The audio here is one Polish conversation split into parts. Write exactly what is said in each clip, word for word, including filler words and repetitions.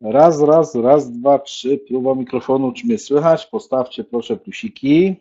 Raz, raz, raz, dwa, trzy. Próba mikrofonu, czy mnie słychać? Postawcie proszę plusiki.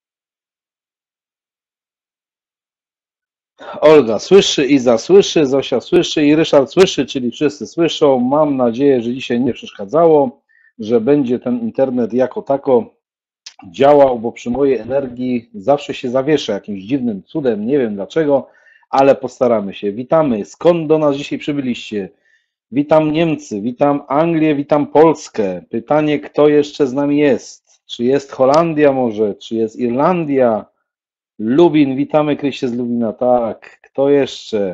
Olga słyszy, Iza słyszy, Zosia słyszy i Ryszard słyszy, czyli wszyscy słyszą. Mam nadzieję, że dzisiaj nie przeszkadzało, że będzie ten internet jako tako działał, bo przy mojej energii zawsze się zawiesza jakimś dziwnym cudem, nie wiem dlaczego, ale postaramy się. Witamy. Skąd do nas dzisiaj przybyliście? Witam Niemcy, witam Anglię, witam Polskę. Pytanie, kto jeszcze z nami jest? Czy jest Holandia może? Czy jest Irlandia? Lubin, witamy Krysie z Lubina, tak. Kto jeszcze?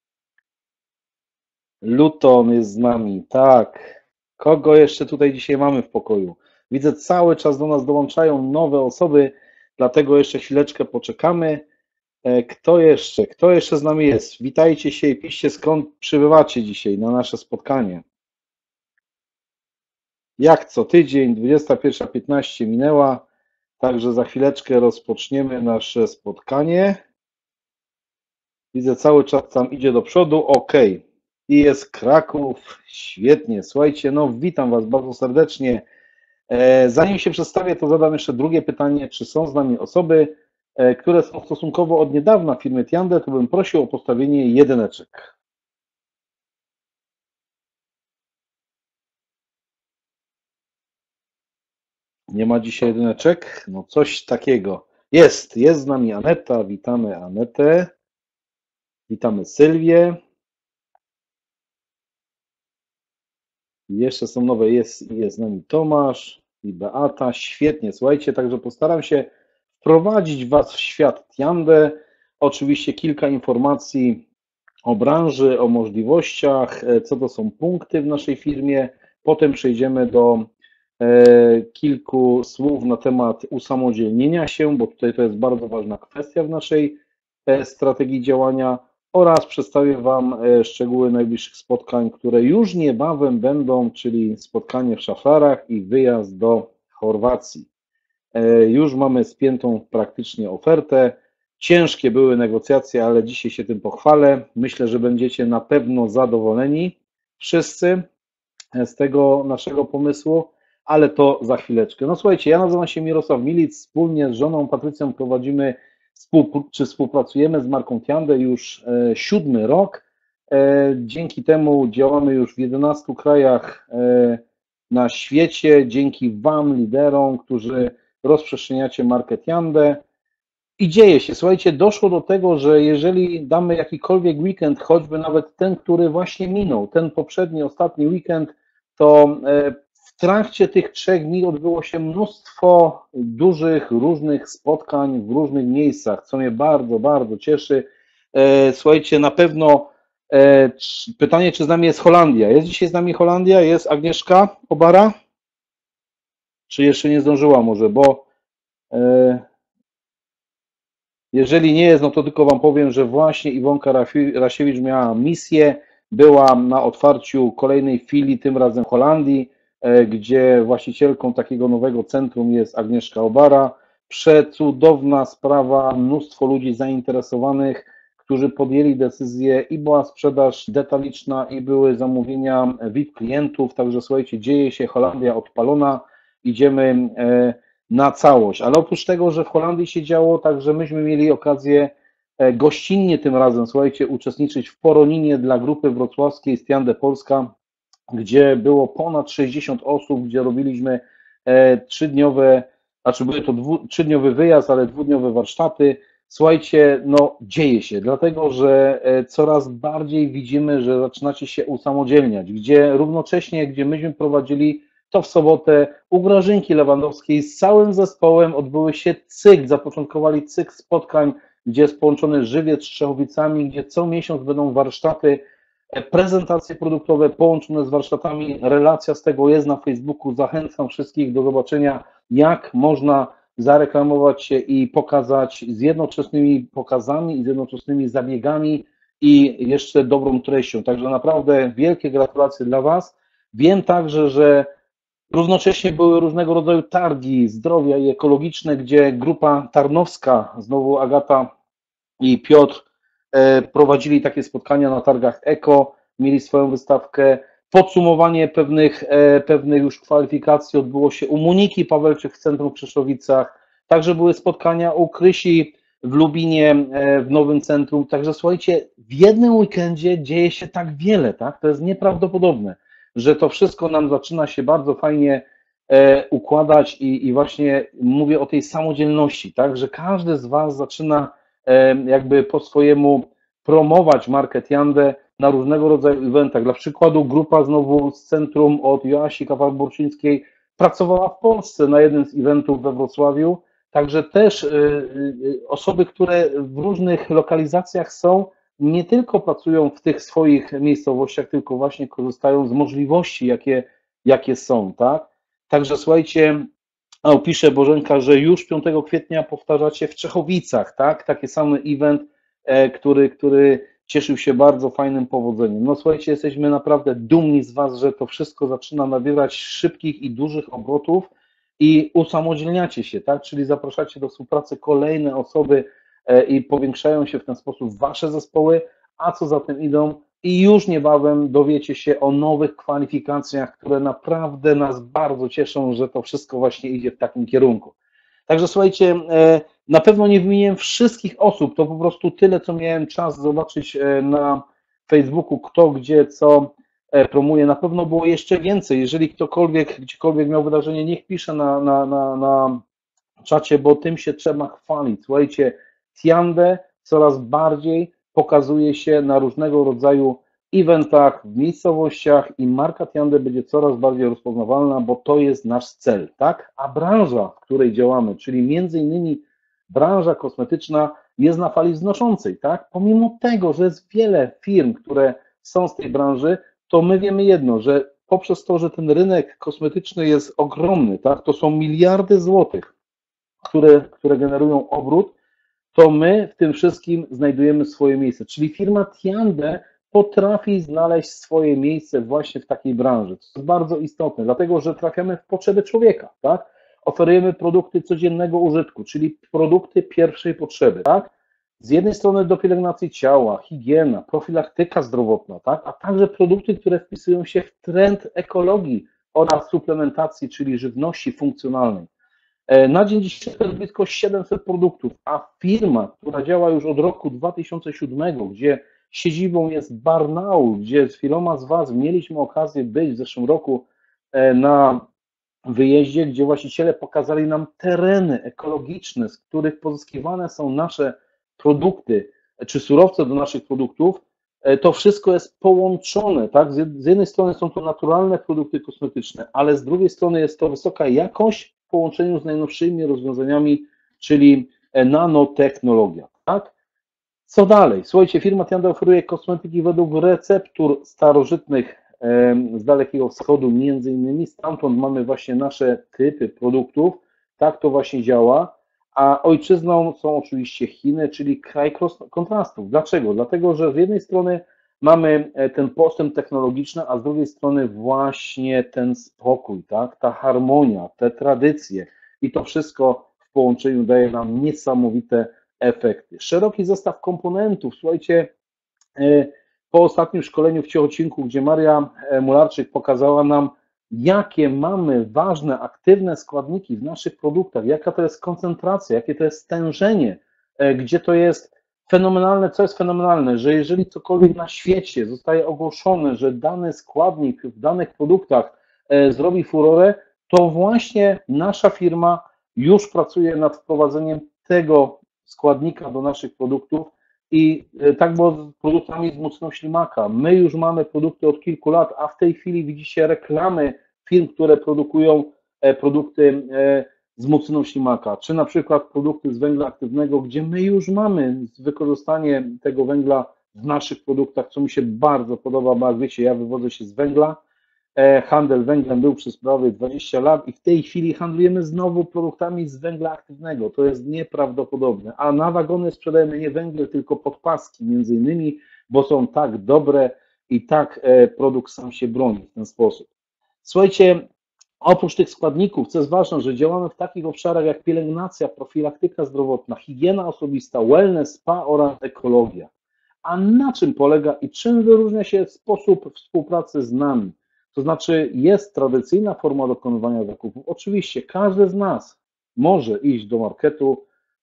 Luton jest z nami, tak. Kogo jeszcze tutaj dzisiaj mamy w pokoju? Widzę, cały czas do nas dołączają nowe osoby, dlatego jeszcze chwileczkę poczekamy. E, Kto jeszcze? Kto jeszcze z nami jest? Witajcie się i piszcie, skąd przybywacie dzisiaj na nasze spotkanie. Jak co tydzień, dwudziesta pierwsza piętnaście minęła, także za chwileczkę rozpoczniemy nasze spotkanie. Widzę, cały czas tam idzie do przodu, ok. I jest Kraków, świetnie. Słuchajcie, no witam Was bardzo serdecznie. E, Zanim się przedstawię, to zadam jeszcze drugie pytanie, czy są z nami osoby, e, które są stosunkowo od niedawna w firmie Tiande, to bym prosił o postawienie jedyneczek. Nie ma dzisiaj jedyneczek? No coś takiego. Jest, jest z nami Aneta, witamy Anetę, witamy Sylwię. Jeszcze są nowe, jest, jest z nami Tomasz i Beata, świetnie, słuchajcie, także postaram się wprowadzić Was w świat Tiande. Oczywiście kilka informacji o branży, o możliwościach, co to są punkty w naszej firmie. Potem przejdziemy do e, kilku słów na temat usamodzielnienia się, bo tutaj to jest bardzo ważna kwestia w naszej e, strategii działania oraz przedstawię Wam e, szczegóły najbliższych spotkań, które już niebawem będą, czyli spotkanie w Szaflarach i wyjazd do Chorwacji. E, Już mamy spiętą praktycznie ofertę. Ciężkie były negocjacje, ale dzisiaj się tym pochwalę. Myślę, że będziecie na pewno zadowoleni wszyscy z tego naszego pomysłu, ale to za chwileczkę. No słuchajcie, ja nazywam się Mirosław Milic, wspólnie z żoną Patrycją prowadzimy, czy współpracujemy z marką Tiande już e, siódmy rok. E, Dzięki temu działamy już w jedenastu krajach e, na świecie, dzięki Wam, liderom, którzy rozprzestrzeniacie markę Tiande. I dzieje się, słuchajcie, doszło do tego, że jeżeli damy jakikolwiek weekend, choćby nawet ten, który właśnie minął, ten poprzedni, ostatni weekend, to e, w trakcie tych trzech dni odbyło się mnóstwo dużych, różnych spotkań w różnych miejscach, co mnie bardzo, bardzo cieszy. E, Słuchajcie, na pewno e, c- pytanie, czy z nami jest Holandia. Jest dzisiaj z nami Holandia? Jest Agnieszka Obara? Czy jeszcze nie zdążyła może, bo e, jeżeli nie jest, no to tylko Wam powiem, że właśnie Iwonka Rafi- Rasiewicz miała misję, była na otwarciu kolejnej filii, tym razem w Holandii, e, gdzie właścicielką takiego nowego centrum jest Agnieszka Obara. Przecudowna sprawa, mnóstwo ludzi zainteresowanych, którzy podjęli decyzję i była sprzedaż detaliczna i były zamówienia V I P klientów, także słuchajcie, dzieje się, Holandia odpalona, idziemy e, na całość. Ale oprócz tego, że w Holandii się działo, także myśmy mieli okazję e, gościnnie tym razem, słuchajcie, uczestniczyć w Poroninie dla grupy wrocławskiej z Tiande Polska, gdzie było ponad sześćdziesiąt osób, gdzie robiliśmy e, trzydniowe, znaczy były to dwu, trzydniowy wyjazd, ale dwudniowe warsztaty. Słuchajcie, no dzieje się, dlatego że e, coraz bardziej widzimy, że zaczynacie się usamodzielniać, gdzie równocześnie, gdzie myśmy prowadzili to w sobotę u Grażynki Lewandowskiej z całym zespołem odbyły się cykl, zapoczątkowali cykl spotkań, gdzie jest połączony żywiec z Czechowicami, gdzie co miesiąc będą warsztaty, prezentacje produktowe połączone z warsztatami, relacja z tego jest na Facebooku, zachęcam wszystkich do zobaczenia, jak można zareklamować się i pokazać z jednoczesnymi pokazami i z jednoczesnymi zabiegami i jeszcze dobrą treścią, także naprawdę wielkie gratulacje dla Was. Wiem także, że równocześnie były różnego rodzaju targi zdrowia i ekologiczne, gdzie grupa tarnowska, znowu Agata i Piotr, e, prowadzili takie spotkania na targach Eko, mieli swoją wystawkę. Podsumowanie pewnych, pewnych już kwalifikacji odbyło się u Moniki Pawelczyk w Centrum w Krzeszowicach, także były spotkania u Krysi w Lubinie, w Nowym Centrum, także słuchajcie, w jednym weekendzie dzieje się tak wiele, tak? To jest nieprawdopodobne, że to wszystko nam zaczyna się bardzo fajnie układać i, i właśnie mówię o tej samodzielności, tak? Że każdy z Was zaczyna jakby po swojemu promować markę Tiande na różnego rodzaju eventach. Dla przykładu grupa znowu z centrum od Joasi Kawal-Borczyńskiej pracowała w Polsce na jednym z eventów we Wrocławiu, także też osoby, które w różnych lokalizacjach są, nie tylko pracują w tych swoich miejscowościach, tylko właśnie korzystają z możliwości, jakie, jakie są, tak? Także słuchajcie, o, pisze Bożenka, że już piątego kwietnia powtarzacie w Czechowicach, tak? Taki sam event, który, który cieszył się bardzo fajnym powodzeniem. No słuchajcie, jesteśmy naprawdę dumni z Was, że to wszystko zaczyna nabierać szybkich i dużych obrotów i usamodzielniacie się, tak? Czyli zapraszacie do współpracy kolejne osoby i powiększają się w ten sposób Wasze zespoły, a co za tym idą, i już niebawem dowiecie się o nowych kwalifikacjach, które naprawdę nas bardzo cieszą, że to wszystko właśnie idzie w takim kierunku. Także słuchajcie, na pewno nie wymieniłem wszystkich osób, to po prostu tyle, co miałem czas zobaczyć na Facebooku, kto gdzie co promuje. Na pewno było jeszcze więcej. Jeżeli ktokolwiek, gdziekolwiek miał wydarzenie, niech pisze na, na, na, na czacie, bo tym się trzeba chwalić. Słuchajcie, Tiande coraz bardziej pokazuje się na różnego rodzaju eventach, w miejscowościach i marka Tiande będzie coraz bardziej rozpoznawalna, bo to jest nasz cel, tak? A branża, w której działamy, czyli między innymi branża kosmetyczna, jest na fali wznoszącej, tak? Pomimo tego, że jest wiele firm, które są z tej branży, to my wiemy jedno, że poprzez to, że ten rynek kosmetyczny jest ogromny, tak? To są miliardy złotych, które, które generują obrót, to my w tym wszystkim znajdujemy swoje miejsce. Czyli firma Tiande potrafi znaleźć swoje miejsce właśnie w takiej branży. To jest bardzo istotne, dlatego że trafiamy w potrzeby człowieka, tak? Oferujemy produkty codziennego użytku, czyli produkty pierwszej potrzeby, tak? Z jednej strony do pielęgnacji ciała, higiena, profilaktyka zdrowotna, tak? A także produkty, które wpisują się w trend ekologii oraz suplementacji, czyli żywności funkcjonalnej. Na dzień dzisiejszy to jest blisko siedemset produktów, a firma, która działa już od roku dwa tysiące siódmego, gdzie siedzibą jest Barnaul, gdzie z wieloma z Was mieliśmy okazję być w zeszłym roku na wyjeździe, gdzie właściciele pokazali nam tereny ekologiczne, z których pozyskiwane są nasze produkty, czy surowce do naszych produktów, to wszystko jest połączone, tak? Z jednej strony są to naturalne produkty kosmetyczne, ale z drugiej strony jest to wysoka jakość w połączeniu z najnowszymi rozwiązaniami, czyli nanotechnologia, tak? Co dalej? Słuchajcie, firma Tiande oferuje kosmetyki według receptur starożytnych z Dalekiego Wschodu, między innymi, stamtąd mamy właśnie nasze typy produktów, tak to właśnie działa, a ojczyzną są oczywiście Chiny, czyli kraj kontrastów. Dlaczego? Dlatego, że z jednej strony mamy ten postęp technologiczny, a z drugiej strony właśnie ten spokój, tak, ta harmonia, te tradycje i to wszystko w połączeniu daje nam niesamowite efekty. Szeroki zestaw komponentów, słuchajcie, po ostatnim szkoleniu w Ciechocinku, gdzie Maria Mularczyk pokazała nam, jakie mamy ważne, aktywne składniki w naszych produktach, jaka to jest koncentracja, jakie to jest stężenie, gdzie to jest fenomenalne, co jest fenomenalne, że jeżeli cokolwiek na świecie zostaje ogłoszone, że dany składnik w danych produktach zrobi furorę, to właśnie nasza firma już pracuje nad wprowadzeniem tego składnika do naszych produktów i tak było z produktami z mocną ślimaka. My już mamy produkty od kilku lat, a w tej chwili widzicie reklamy firm, które produkują produkty z mocną ślimaka, czy na przykład produkty z węgla aktywnego, gdzie my już mamy wykorzystanie tego węgla w naszych produktach, co mi się bardzo podoba, bo jak wiecie, ja wywodzę się z węgla, handel węglem był przez prawie dwadzieścia lat i w tej chwili handlujemy znowu produktami z węgla aktywnego. To jest nieprawdopodobne. A na wagony sprzedajemy nie węgiel, tylko podpaski między innymi, bo są tak dobre i tak produkt sam się broni w ten sposób. Słuchajcie, oprócz tych składników, co jest ważne, że działamy w takich obszarach jak pielęgnacja, profilaktyka zdrowotna, higiena osobista, wellness, spa oraz ekologia. A na czym polega i czym wyróżnia się sposób współpracy z nami? To znaczy jest tradycyjna forma dokonywania zakupów. Oczywiście każdy z nas może iść do marketu,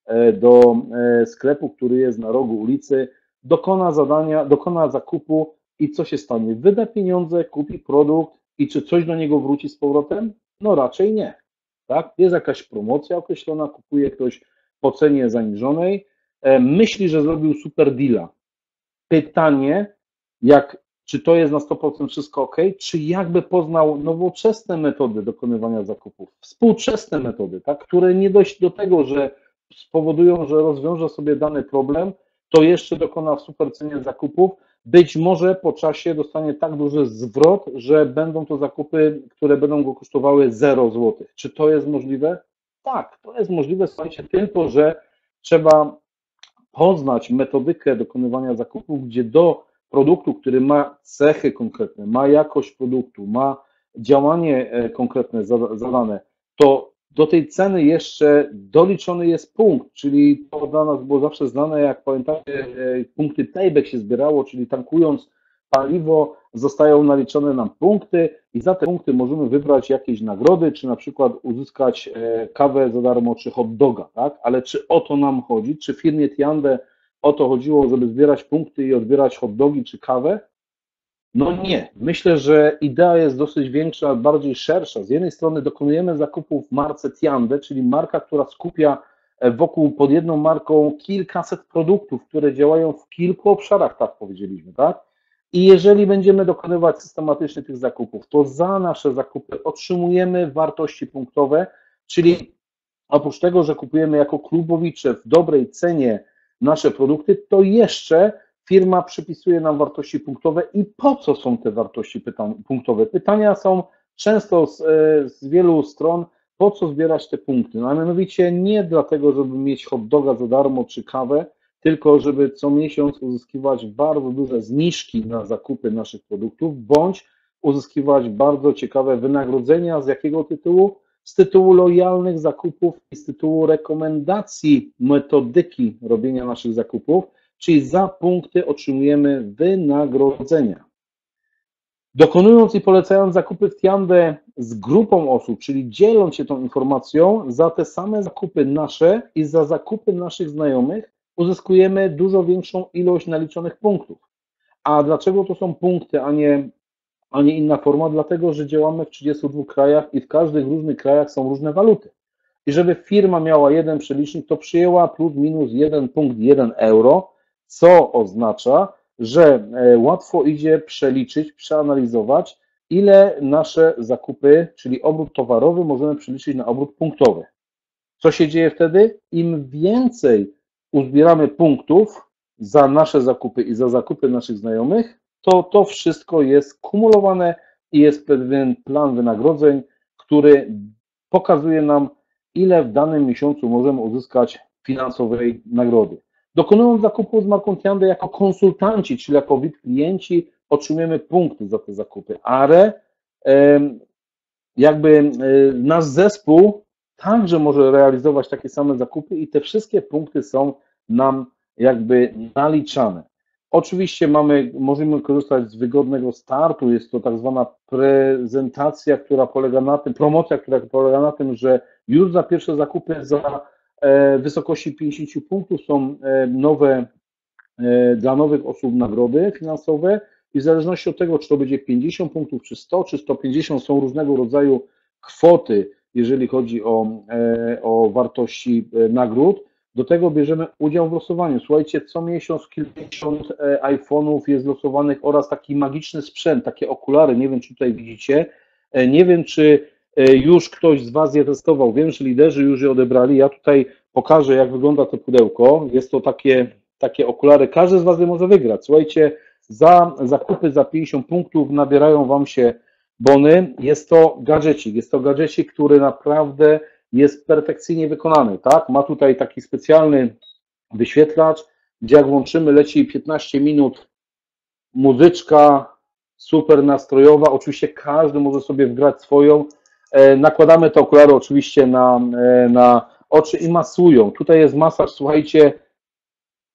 do sklepu, który jest na rogu ulicy, dokona zadania, dokona zakupu i co się stanie? Wyda pieniądze, kupi produkt i czy coś do niego wróci z powrotem? No raczej nie. Tak? Jest jakaś promocja określona, kupuje ktoś po cenie zaniżonej, myśli, że zrobił super deala. Pytanie, jak, czy to jest na sto procent wszystko ok, czy jakby poznał nowoczesne metody dokonywania zakupów, współczesne metody, tak, które nie dość do tego, że spowodują, że rozwiąże sobie dany problem, to jeszcze dokona w super cenie zakupów, być może po czasie dostanie tak duży zwrot, że będą to zakupy, które będą go kosztowały zero złotych. Czy to jest możliwe? Tak, to jest możliwe, słuchajcie, tylko że trzeba poznać metodykę dokonywania zakupów, gdzie do produktu, który ma cechy konkretne, ma jakość produktu, ma działanie konkretne zadane, to do tej ceny jeszcze doliczony jest punkt, czyli to dla nas było zawsze znane, jak pamiętacie, punkty payback się zbierało, czyli tankując paliwo zostają naliczone nam punkty i za te punkty możemy wybrać jakieś nagrody, czy na przykład uzyskać kawę za darmo, czy hot doga, tak? Ale czy o to nam chodzi? Czy w firmie Tiande o to chodziło, żeby zbierać punkty i odbierać hot dogi, czy kawę? No nie. Myślę, że idea jest dosyć większa, bardziej szersza. Z jednej strony dokonujemy zakupów w marce Tiande, czyli marka, która skupia wokół pod jedną marką kilkaset produktów, które działają w kilku obszarach, tak powiedzieliśmy, tak? I jeżeli będziemy dokonywać systematycznie tych zakupów, to za nasze zakupy otrzymujemy wartości punktowe, czyli oprócz tego, że kupujemy jako klubowicze w dobrej cenie nasze produkty, to jeszcze firma przypisuje nam wartości punktowe. I po co są te wartości punktowe? Pytania są często z, z wielu stron, po co zbierać te punkty? No, a mianowicie nie dlatego, żeby mieć hot doga za darmo czy kawę, tylko żeby co miesiąc uzyskiwać bardzo duże zniżki na zakupy naszych produktów, bądź uzyskiwać bardzo ciekawe wynagrodzenia. Z jakiego tytułu? Z tytułu lojalnych zakupów i z tytułu rekomendacji metodyki robienia naszych zakupów, czyli za punkty otrzymujemy wynagrodzenia. Dokonując i polecając zakupy w Tiande z grupą osób, czyli dzieląc się tą informacją, za te same zakupy nasze i za zakupy naszych znajomych uzyskujemy dużo większą ilość naliczonych punktów. A dlaczego to są punkty, a nie, a nie inna forma? Dlatego, że działamy w trzydziestu dwóch krajach i w każdych różnych krajach są różne waluty. I żeby firma miała jeden przelicznik, to przyjęła plus minus jeden punkt jeden euro, co oznacza, że łatwo idzie przeliczyć, przeanalizować, ile nasze zakupy, czyli obrót towarowy, możemy przeliczyć na obrót punktowy. Co się dzieje wtedy? Im więcej uzbieramy punktów za nasze zakupy i za zakupy naszych znajomych, to to wszystko jest kumulowane i jest pewien plan wynagrodzeń, który pokazuje nam, ile w danym miesiącu możemy uzyskać finansowej nagrody. Dokonując zakupu z marką Tiande jako konsultanci, czyli jako V I P klienci, otrzymujemy punkty za te zakupy, ale jakby nasz zespół także może realizować takie same zakupy i te wszystkie punkty są nam jakby naliczane. Oczywiście mamy, możemy korzystać z wygodnego startu, jest to tak zwana prezentacja, która polega na tym, promocja, która polega na tym, że już za pierwsze zakupy za wysokości pięćdziesiąt punktów są nowe, dla nowych osób nagrody finansowe i w zależności od tego, czy to będzie pięćdziesiąt punktów, czy sto, czy sto pięćdziesiąt, są różnego rodzaju kwoty, jeżeli chodzi o, o wartości nagród. Do tego bierzemy udział w losowaniu. Słuchajcie, co miesiąc kilkadziesiąt iPhone'ów jest losowanych oraz taki magiczny sprzęt, takie okulary, nie wiem, czy tutaj widzicie, nie wiem, czy już ktoś z Was je testował, wiem, że liderzy już je odebrali, ja tutaj pokażę, jak wygląda to pudełko, jest to takie, takie okulary, każdy z Was je może wygrać. Słuchajcie, za zakupy za pięćdziesiąt punktów nabierają Wam się bony, jest to gadżecik, jest to gadżecik, który naprawdę jest perfekcyjnie wykonany, tak? Ma tutaj taki specjalny wyświetlacz, gdzie jak włączymy, leci piętnaście minut muzyczka super nastrojowa, oczywiście każdy może sobie wgrać swoją, nakładamy te okulary oczywiście na, na oczy i masują, tutaj jest masaż, słuchajcie,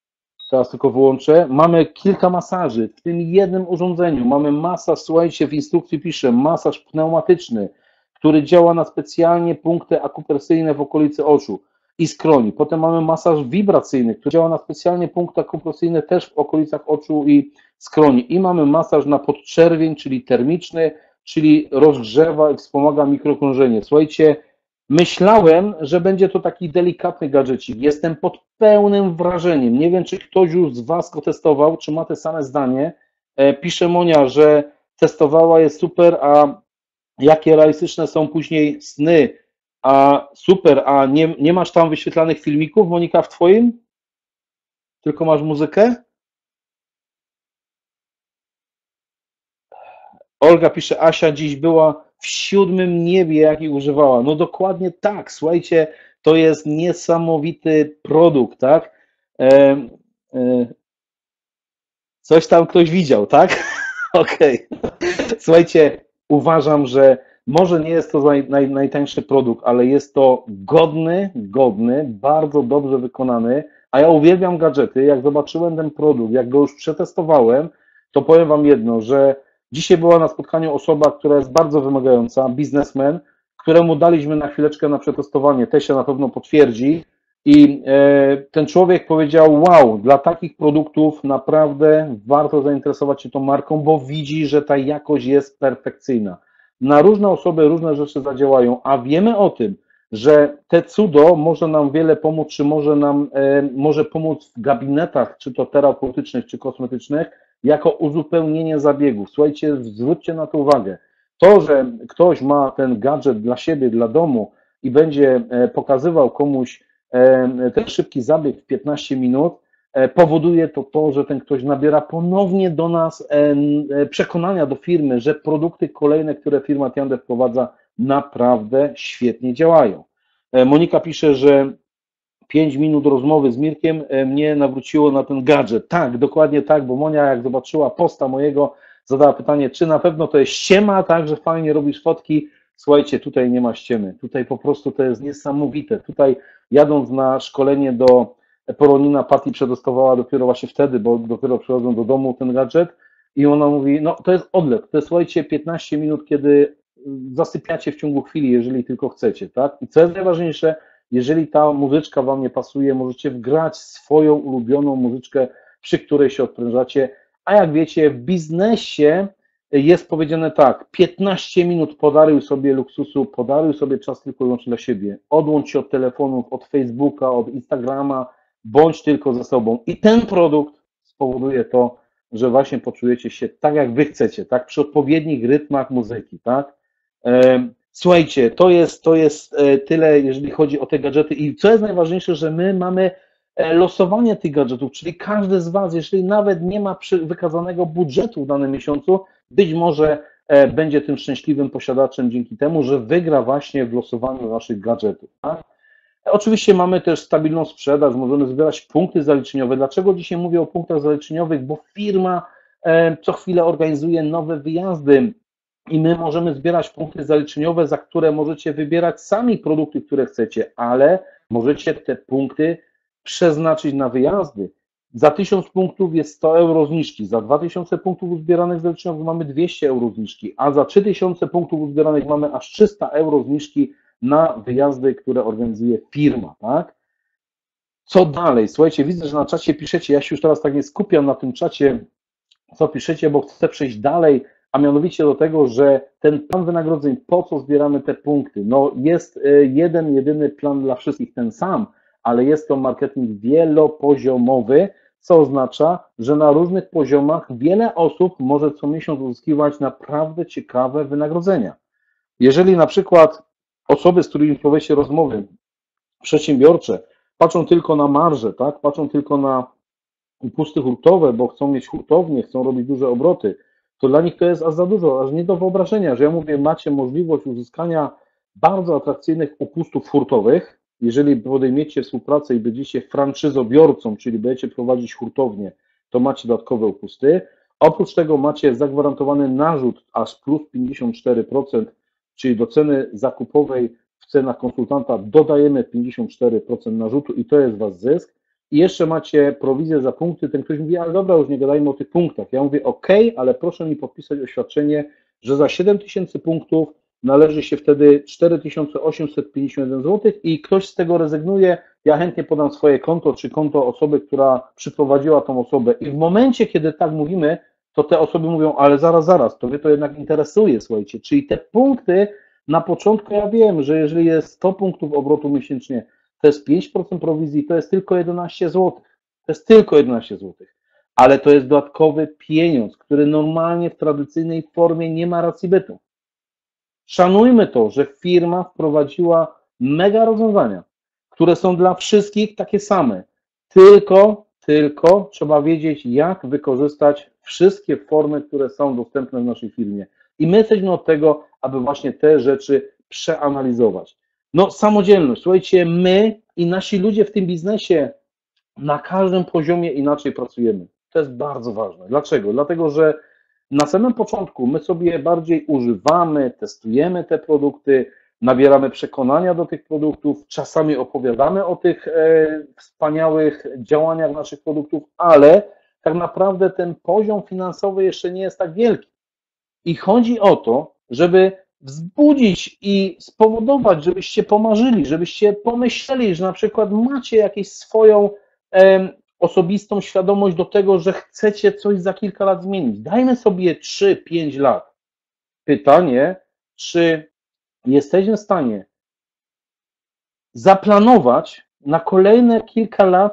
Teraz tylko wyłączę. Mamy kilka masaży w tym jednym urządzeniu. Mamy masaż, słuchajcie, w instrukcji pisze, masaż pneumatyczny, który działa na specjalnie punkty akupresyjne w okolicy oczu i skroni. Potem mamy masaż wibracyjny, który działa na specjalnie punkty akupresyjne też w okolicach oczu i skroni. I mamy masaż na podczerwień, czyli termiczny, czyli rozgrzewa i wspomaga mikrokrążenie. Słuchajcie, myślałem, że będzie to taki delikatny gadżecik. Jestem pod pełnym wrażeniem. Nie wiem, czy ktoś już z Was go testował, czy ma te same zdanie. E, Pisze Monia, że testowała, jest super, a jakie realistyczne są później sny. A super, a nie, nie masz tam wyświetlanych filmików, Monika, w Twoim? Tylko masz muzykę? Olga pisze, Asia dziś była w siódmym niebie, jak i używała. No dokładnie tak, słuchajcie, to jest niesamowity produkt, tak? E, e, coś tam ktoś widział, tak? Okej. Słuchajcie, uważam, że może nie jest to naj, naj, najtańszy produkt, ale jest to godny, godny, bardzo dobrze wykonany, a ja uwielbiam gadżety. Jak zobaczyłem ten produkt, jak go już przetestowałem, to powiem Wam jedno, że dzisiaj była na spotkaniu osoba, która jest bardzo wymagająca, biznesmen, któremu daliśmy na chwileczkę na przetestowanie, te się na pewno potwierdzi i e, ten człowiek powiedział, wow, dla takich produktów naprawdę warto zainteresować się tą marką, bo widzi, że ta jakość jest perfekcyjna. Na różne osoby różne rzeczy zadziałają, a wiemy o tym, że te cudo może nam wiele pomóc, czy może nam e, może pomóc w gabinetach, czy to terapeutycznych, czy kosmetycznych, jako uzupełnienie zabiegów. Słuchajcie, zwróćcie na to uwagę. To, że ktoś ma ten gadżet dla siebie, dla domu i będzie e, pokazywał komuś ten szybki zabieg w piętnaście minut, powoduje to to, że ten ktoś nabiera ponownie do nas przekonania do firmy, że produkty kolejne, które firma Tiande wprowadza, naprawdę świetnie działają. Monika pisze, że pięć minut rozmowy z Mirkiem mnie nawróciło na ten gadżet. Tak, dokładnie tak, bo Monia jak zobaczyła posta mojego, zadała pytanie, czy na pewno to jest ściema, tak, że fajnie robisz fotki. Słuchajcie, tutaj nie ma ściemy, tutaj po prostu to jest niesamowite. Tutaj jadąc na szkolenie do Poronina, Pati przedostawała dopiero właśnie wtedy, bo dopiero przychodzą do domu ten gadżet i ona mówi, no to jest odlet, to jest, słuchajcie, piętnaście minut, kiedy zasypiacie w ciągu chwili, jeżeli tylko chcecie, tak? I co jest najważniejsze, jeżeli ta muzyczka Wam nie pasuje, możecie wgrać swoją ulubioną muzyczkę, przy której się odprężacie, a jak wiecie, w biznesie jest powiedziane tak, piętnaście minut podaruj sobie luksusu, podaruj sobie czas tylko i wyłącznie dla siebie, odłącz się od telefonów, od Facebooka, od Instagrama, bądź tylko ze sobą i ten produkt spowoduje to, że właśnie poczujecie się tak, jak Wy chcecie, tak, przy odpowiednich rytmach muzyki, tak. Słuchajcie, to jest, to jest tyle, jeżeli chodzi o te gadżety i co jest najważniejsze, że my mamy losowanie tych gadżetów, czyli każdy z Was, jeżeli nawet nie ma wykazanego budżetu w danym miesiącu, być może będzie tym szczęśliwym posiadaczem dzięki temu, że wygra właśnie w losowaniu naszych gadżetów. Tak? Oczywiście mamy też stabilną sprzedaż, możemy zbierać punkty zaliczeniowe. Dlaczego dzisiaj mówię o punktach zaliczeniowych? Bo firma co chwilę organizuje nowe wyjazdy i my możemy zbierać punkty zaliczeniowe, za które możecie wybierać sami produkty, które chcecie, ale możecie te punkty przeznaczyć na wyjazdy. Za tysiąc punktów jest sto euro zniżki, za dwa tysiące punktów uzbieranych zaliczeniowych mamy dwieście euro zniżki, a za trzy tysiące punktów uzbieranych mamy aż trzysta euro zniżki na wyjazdy, które organizuje firma, tak? Co dalej? Słuchajcie, widzę, że na czacie piszecie, ja się już teraz tak nie skupiam na tym czacie, co piszecie, bo chcę przejść dalej, a mianowicie do tego, że ten plan wynagrodzeń, po co zbieramy te punkty? No jest jeden, jedyny plan dla wszystkich, ten sam, ale jest to marketing wielopoziomowy, co oznacza, że na różnych poziomach wiele osób może co miesiąc uzyskiwać naprawdę ciekawe wynagrodzenia. Jeżeli na przykład osoby, z którymi prowadzicie rozmowy przedsiębiorcze, patrzą tylko na marże, tak? Patrzą tylko na upusty hurtowe, bo chcą mieć hurtownie, chcą robić duże obroty, to dla nich to jest aż za dużo, aż nie do wyobrażenia, że ja mówię, macie możliwość uzyskania bardzo atrakcyjnych upustów hurtowych, jeżeli podejmiecie współpracę i będziecie franczyzobiorcą, czyli będziecie prowadzić hurtownię, to macie dodatkowe upusty. Oprócz tego macie zagwarantowany narzut aż plus pięćdziesiąt cztery procent, czyli do ceny zakupowej w cenach konsultanta dodajemy pięćdziesiąt cztery procent narzutu i to jest Wasz zysk. i jeszcze macie prowizję za punkty, ten ktoś mówi, ale dobra, już nie gadajmy o tych punktach. Ja mówię, ok, ale proszę mi podpisać oświadczenie, że za siedem tysięcy punktów należy się wtedy cztery tysiące osiemset pięćdziesiąt jeden złotych i ktoś z tego rezygnuje, ja chętnie podam swoje konto, czy konto osoby, która przyprowadziła tą osobę. I w momencie, kiedy tak mówimy, to te osoby mówią, ale zaraz, zaraz, to mnie to jednak interesuje, słuchajcie, czyli te punkty na początku, ja wiem, że jeżeli jest sto punktów obrotu miesięcznie, to jest pięć procent prowizji, to jest tylko jedenaście złotych. To jest tylko jedenaście złotych. Ale to jest dodatkowy pieniądz, który normalnie w tradycyjnej formie nie ma racji bytu. Szanujmy to, że firma wprowadziła mega rozwiązania, które są dla wszystkich takie same. Tylko, tylko trzeba wiedzieć, jak wykorzystać wszystkie formy, które są dostępne w naszej firmie. I my jesteśmy od tego, aby właśnie te rzeczy przeanalizować. No, samodzielność. Słuchajcie, my i nasi ludzie w tym biznesie na każdym poziomie inaczej pracujemy. To jest bardzo ważne. Dlaczego? Dlatego, że na samym początku my sobie bardziej używamy, testujemy te produkty, nabieramy przekonania do tych produktów, czasami opowiadamy o tych e, wspaniałych działaniach naszych produktów, ale tak naprawdę ten poziom finansowy jeszcze nie jest tak wielki. I chodzi o to, żeby wzbudzić i spowodować, żebyście pomarzyli, żebyście pomyśleli, że na przykład macie jakąś swoją e, osobistą świadomość do tego, że chcecie coś za kilka lat zmienić. Dajmy sobie trzy pięć lat. Pytanie, czy jesteśmy w stanie zaplanować na kolejne kilka lat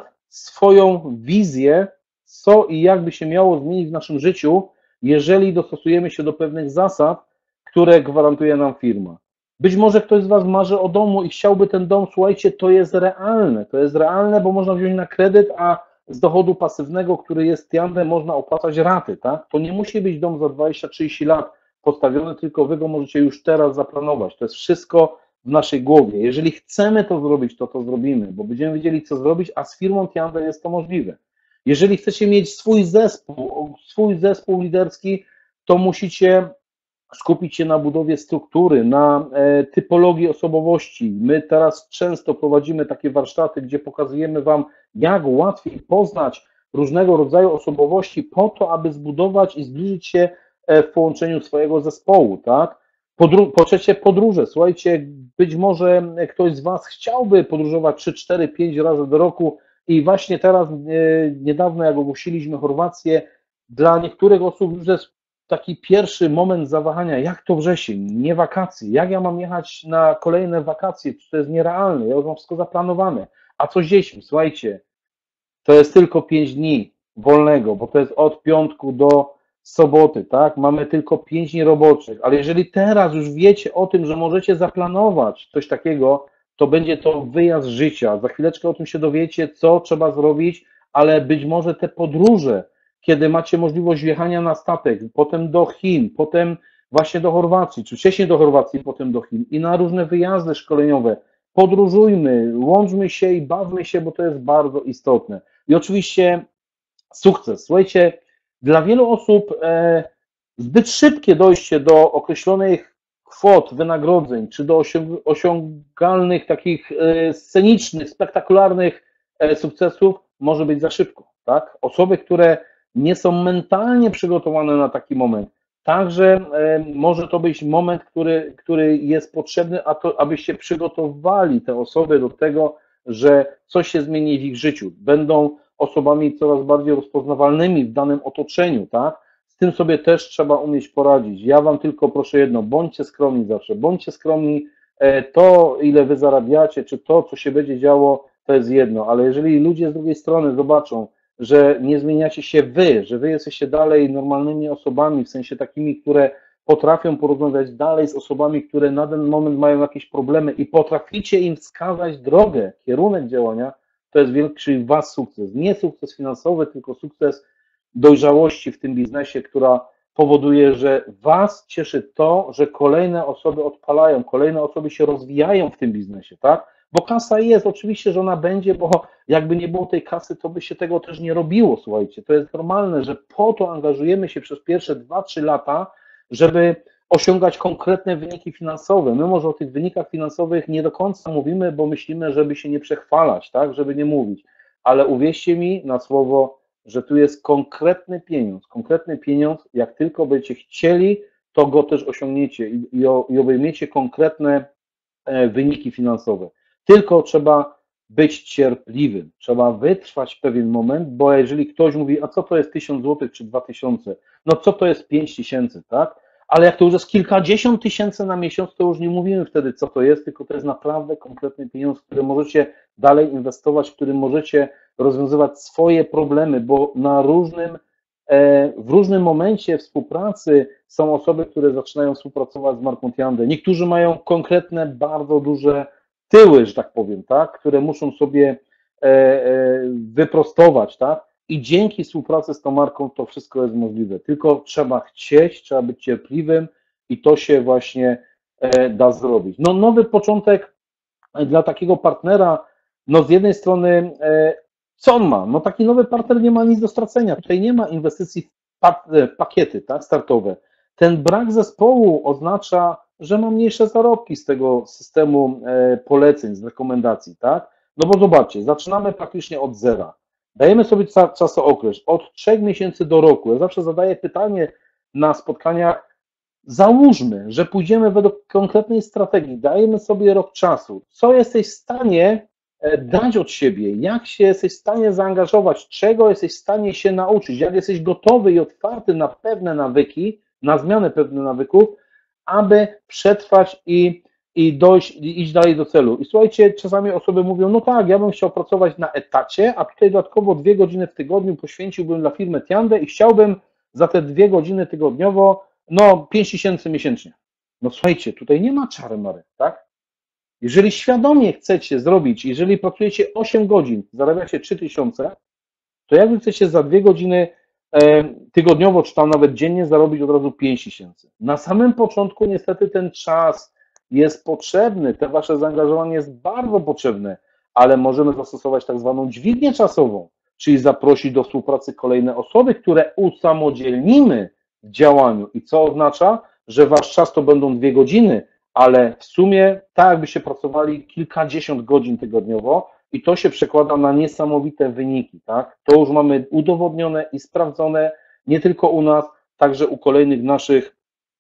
swoją wizję, co i jak by się miało zmienić w naszym życiu, jeżeli dostosujemy się do pewnych zasad, które gwarantuje nam firma. Być może ktoś z Was marzy o domu i chciałby ten dom, słuchajcie, to jest realne, to jest realne, bo można wziąć na kredyt, a z dochodu pasywnego, który jest Tiandem, można opłacać raty, tak? To nie musi być dom za dwadzieścia trzydzieści lat postawiony, tylko Wy go możecie już teraz zaplanować. To jest wszystko w naszej głowie. Jeżeli chcemy to zrobić, to to zrobimy, bo będziemy wiedzieli, co zrobić, a z firmą Tiandem jest to możliwe. Jeżeli chcecie mieć swój zespół, swój zespół liderski, to musicie skupić się na budowie struktury, na typologii osobowości. My teraz często prowadzimy takie warsztaty, gdzie pokazujemy Wam, jak łatwiej poznać różnego rodzaju osobowości po to, aby zbudować i zbliżyć się w połączeniu swojego zespołu, tak? Podru- po trzecie, podróże. Słuchajcie, być może ktoś z Was chciałby podróżować trzy, cztery, pięć razy do roku i właśnie teraz, niedawno jak ogłosiliśmy Chorwację, dla niektórych osób już jest taki pierwszy moment zawahania, jak to wrzesień, nie wakacje, jak ja mam jechać na kolejne wakacje, czy to jest nierealne, ja już mam wszystko zaplanowane, a co z dziećmi? Słuchajcie, to jest tylko pięć dni wolnego, bo to jest od piątku do soboty, tak? Mamy tylko pięć dni roboczych, ale jeżeli teraz już wiecie o tym, że możecie zaplanować coś takiego, to będzie to wyjazd życia. Za chwileczkę o tym się dowiecie, co trzeba zrobić, ale być może te podróże, kiedy macie możliwość wjechania na statek, potem do Chin, potem właśnie do Chorwacji, czy wcześniej do Chorwacji, potem do Chin i na różne wyjazdy szkoleniowe. Podróżujmy, łączmy się i bawmy się, bo to jest bardzo istotne. I oczywiście sukces. Słuchajcie, dla wielu osób e, zbyt szybkie dojście do określonych kwot wynagrodzeń, czy do osiąg osiągalnych, takich e, scenicznych, spektakularnych e, sukcesów może być za szybko. Tak? Osoby, które nie są mentalnie przygotowane na taki moment, także e, może to być moment, który, który jest potrzebny, a to, abyście przygotowali te osoby do tego, że coś się zmieni w ich życiu. Będą osobami coraz bardziej rozpoznawalnymi w danym otoczeniu, tak? Z tym sobie też trzeba umieć poradzić. Ja Wam tylko proszę jedno, bądźcie skromni zawsze, bądźcie skromni, to ile Wy zarabiacie, czy to, co się będzie działo, to jest jedno, ale jeżeli ludzie z drugiej strony zobaczą, że nie zmieniacie się Wy, że Wy jesteście dalej normalnymi osobami, w sensie takimi, które potrafią porozmawiać dalej z osobami, które na ten moment mają jakieś problemy i potraficie im wskazać drogę, kierunek działania, to jest większy Was sukces. Nie sukces finansowy, tylko sukces dojrzałości w tym biznesie, która powoduje, że Was cieszy to, że kolejne osoby odpalają, kolejne osoby się rozwijają w tym biznesie, tak? Bo kasa jest, oczywiście, że ona będzie, bo jakby nie było tej kasy, to by się tego też nie robiło, słuchajcie. To jest normalne, że po to angażujemy się przez pierwsze dwa trzy lata, żeby osiągać konkretne wyniki finansowe. My może o tych wynikach finansowych nie do końca mówimy, bo myślimy, żeby się nie przechwalać, tak, żeby nie mówić. ale uwierzcie mi na słowo, że tu jest konkretny pieniądz, konkretny pieniądz, jak tylko będziecie chcieli, to go też osiągniecie i, i, i obejmiecie konkretne wyniki finansowe. Tylko trzeba być cierpliwym, trzeba wytrwać pewien moment, bo jeżeli ktoś mówi, a co to jest tysiąc złotych czy dwa tysiące, no co to jest pięć tysięcy, tak? Ale jak to już jest kilkadziesiąt tysięcy na miesiąc, to już nie mówimy wtedy, co to jest, tylko to jest naprawdę konkretny pieniądz, który możecie dalej inwestować, w którym możecie rozwiązywać swoje problemy, bo na różnym, w różnym momencie współpracy są osoby, które zaczynają współpracować z marką Tiande. Niektórzy mają konkretne, bardzo duże tyły, że tak powiem, tak, które muszą sobie wyprostować, tak, i dzięki współpracy z tą marką to wszystko jest możliwe. Tylko trzeba chcieć, trzeba być cierpliwym i to się właśnie da zrobić. No, nowy początek dla takiego partnera, no z jednej strony, co on ma? No taki nowy partner nie ma nic do stracenia. Tutaj nie ma inwestycji w pakiety, tak, startowe. Ten brak zespołu oznacza, że ma mniejsze zarobki z tego systemu poleceń, z rekomendacji, tak? No bo zobaczcie, zaczynamy praktycznie od zera. Dajemy sobie czasookres od trzech miesięcy do roku. Ja zawsze zadaję pytanie na spotkaniach, załóżmy, że pójdziemy według konkretnej strategii, dajemy sobie rok czasu. Co jesteś w stanie dać od siebie? Jak się jesteś w stanie zaangażować? Czego jesteś w stanie się nauczyć? Jak jesteś gotowy i otwarty na pewne nawyki, na zmianę pewnych nawyków, aby przetrwać i, i dojść, i iść dalej do celu. I słuchajcie, czasami osoby mówią, no tak, ja bym chciał pracować na etacie, a tutaj dodatkowo dwie godziny w tygodniu poświęciłbym dla firmy Tiande i chciałbym za te dwie godziny tygodniowo, no pięć tysięcy miesięcznie. No słuchajcie, tutaj nie ma czary mary, tak? Jeżeli świadomie chcecie zrobić, jeżeli pracujecie osiem godzin, zarabiacie trzy tysiące, to jak wy chcecie za dwie godziny tygodniowo, czy tam nawet dziennie zarobić od razu pięć tysięcy. Na samym początku niestety ten czas jest potrzebny, te wasze zaangażowanie jest bardzo potrzebne, ale możemy zastosować tak zwaną dźwignię czasową, czyli zaprosić do współpracy kolejne osoby, które usamodzielnimy w działaniu. I co oznacza, że wasz czas to będą dwie godziny, ale w sumie tak jakbyście pracowali kilkadziesiąt godzin tygodniowo, i to się przekłada na niesamowite wyniki, tak? To już mamy udowodnione i sprawdzone nie tylko u nas, także u kolejnych naszych,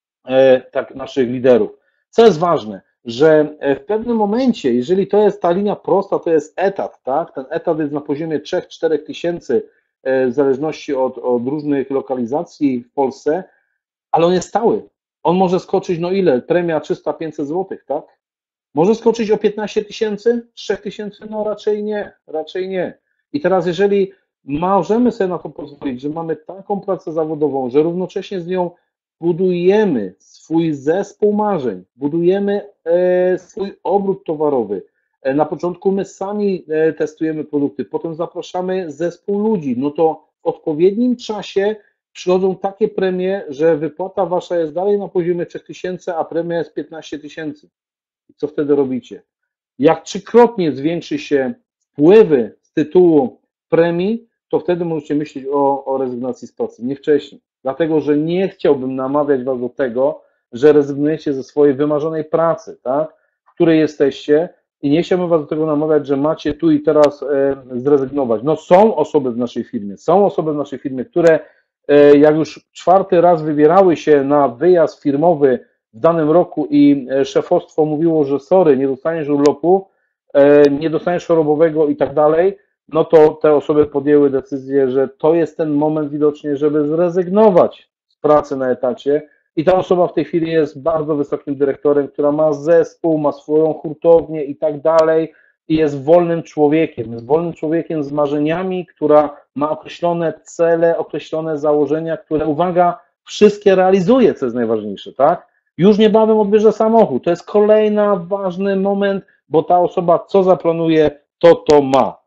e, tak, naszych liderów. Co jest ważne, że w pewnym momencie, jeżeli to jest ta linia prosta, to jest etat, tak? Ten etat jest na poziomie trzy do czterech tysięcy w zależności od, od różnych lokalizacji w Polsce, ale on jest stały. On może skoczyć, no ile? Premia trzysta do pięciuset złotych, tak? Może skoczyć o piętnaście tysięcy? trzy tysiące? No raczej nie, raczej nie. I teraz jeżeli możemy sobie na to pozwolić, że mamy taką pracę zawodową, że równocześnie z nią budujemy swój zespół marzeń, budujemy swój obrót towarowy. Na początku my sami testujemy produkty, potem zapraszamy zespół ludzi, no to w odpowiednim czasie przychodzą takie premie, że wypłata wasza jest dalej na poziomie trzy tysiące, a premia jest piętnaście tysięcy. Co wtedy robicie? Jak trzykrotnie zwiększy się wpływy z tytułu premii, to wtedy możecie myśleć o, o rezygnacji z pracy, nie wcześniej. Dlatego, że nie chciałbym namawiać was do tego, że rezygnujecie ze swojej wymarzonej pracy, tak, w której jesteście, i nie chciałbym was do tego namawiać, że macie tu i teraz e, zrezygnować. No są osoby w naszej firmie, są osoby w naszej firmie, które e, jak już czwarty raz wybierały się na wyjazd firmowy w danym roku i szefostwo mówiło, że sorry, nie dostaniesz urlopu, nie dostaniesz chorobowego i tak dalej, no to te osoby podjęły decyzję, że to jest ten moment widocznie, żeby zrezygnować z pracy na etacie, i ta osoba w tej chwili jest bardzo wysokim dyrektorem, która ma zespół, ma swoją hurtownię i tak dalej, i jest wolnym człowiekiem, jest wolnym człowiekiem z marzeniami, która ma określone cele, określone założenia, które, uwaga, wszystkie realizuje, co jest najważniejsze, tak? Już niebawem odbierze samochód. To jest kolejny ważny moment, bo ta osoba co zaplanuje, to to ma.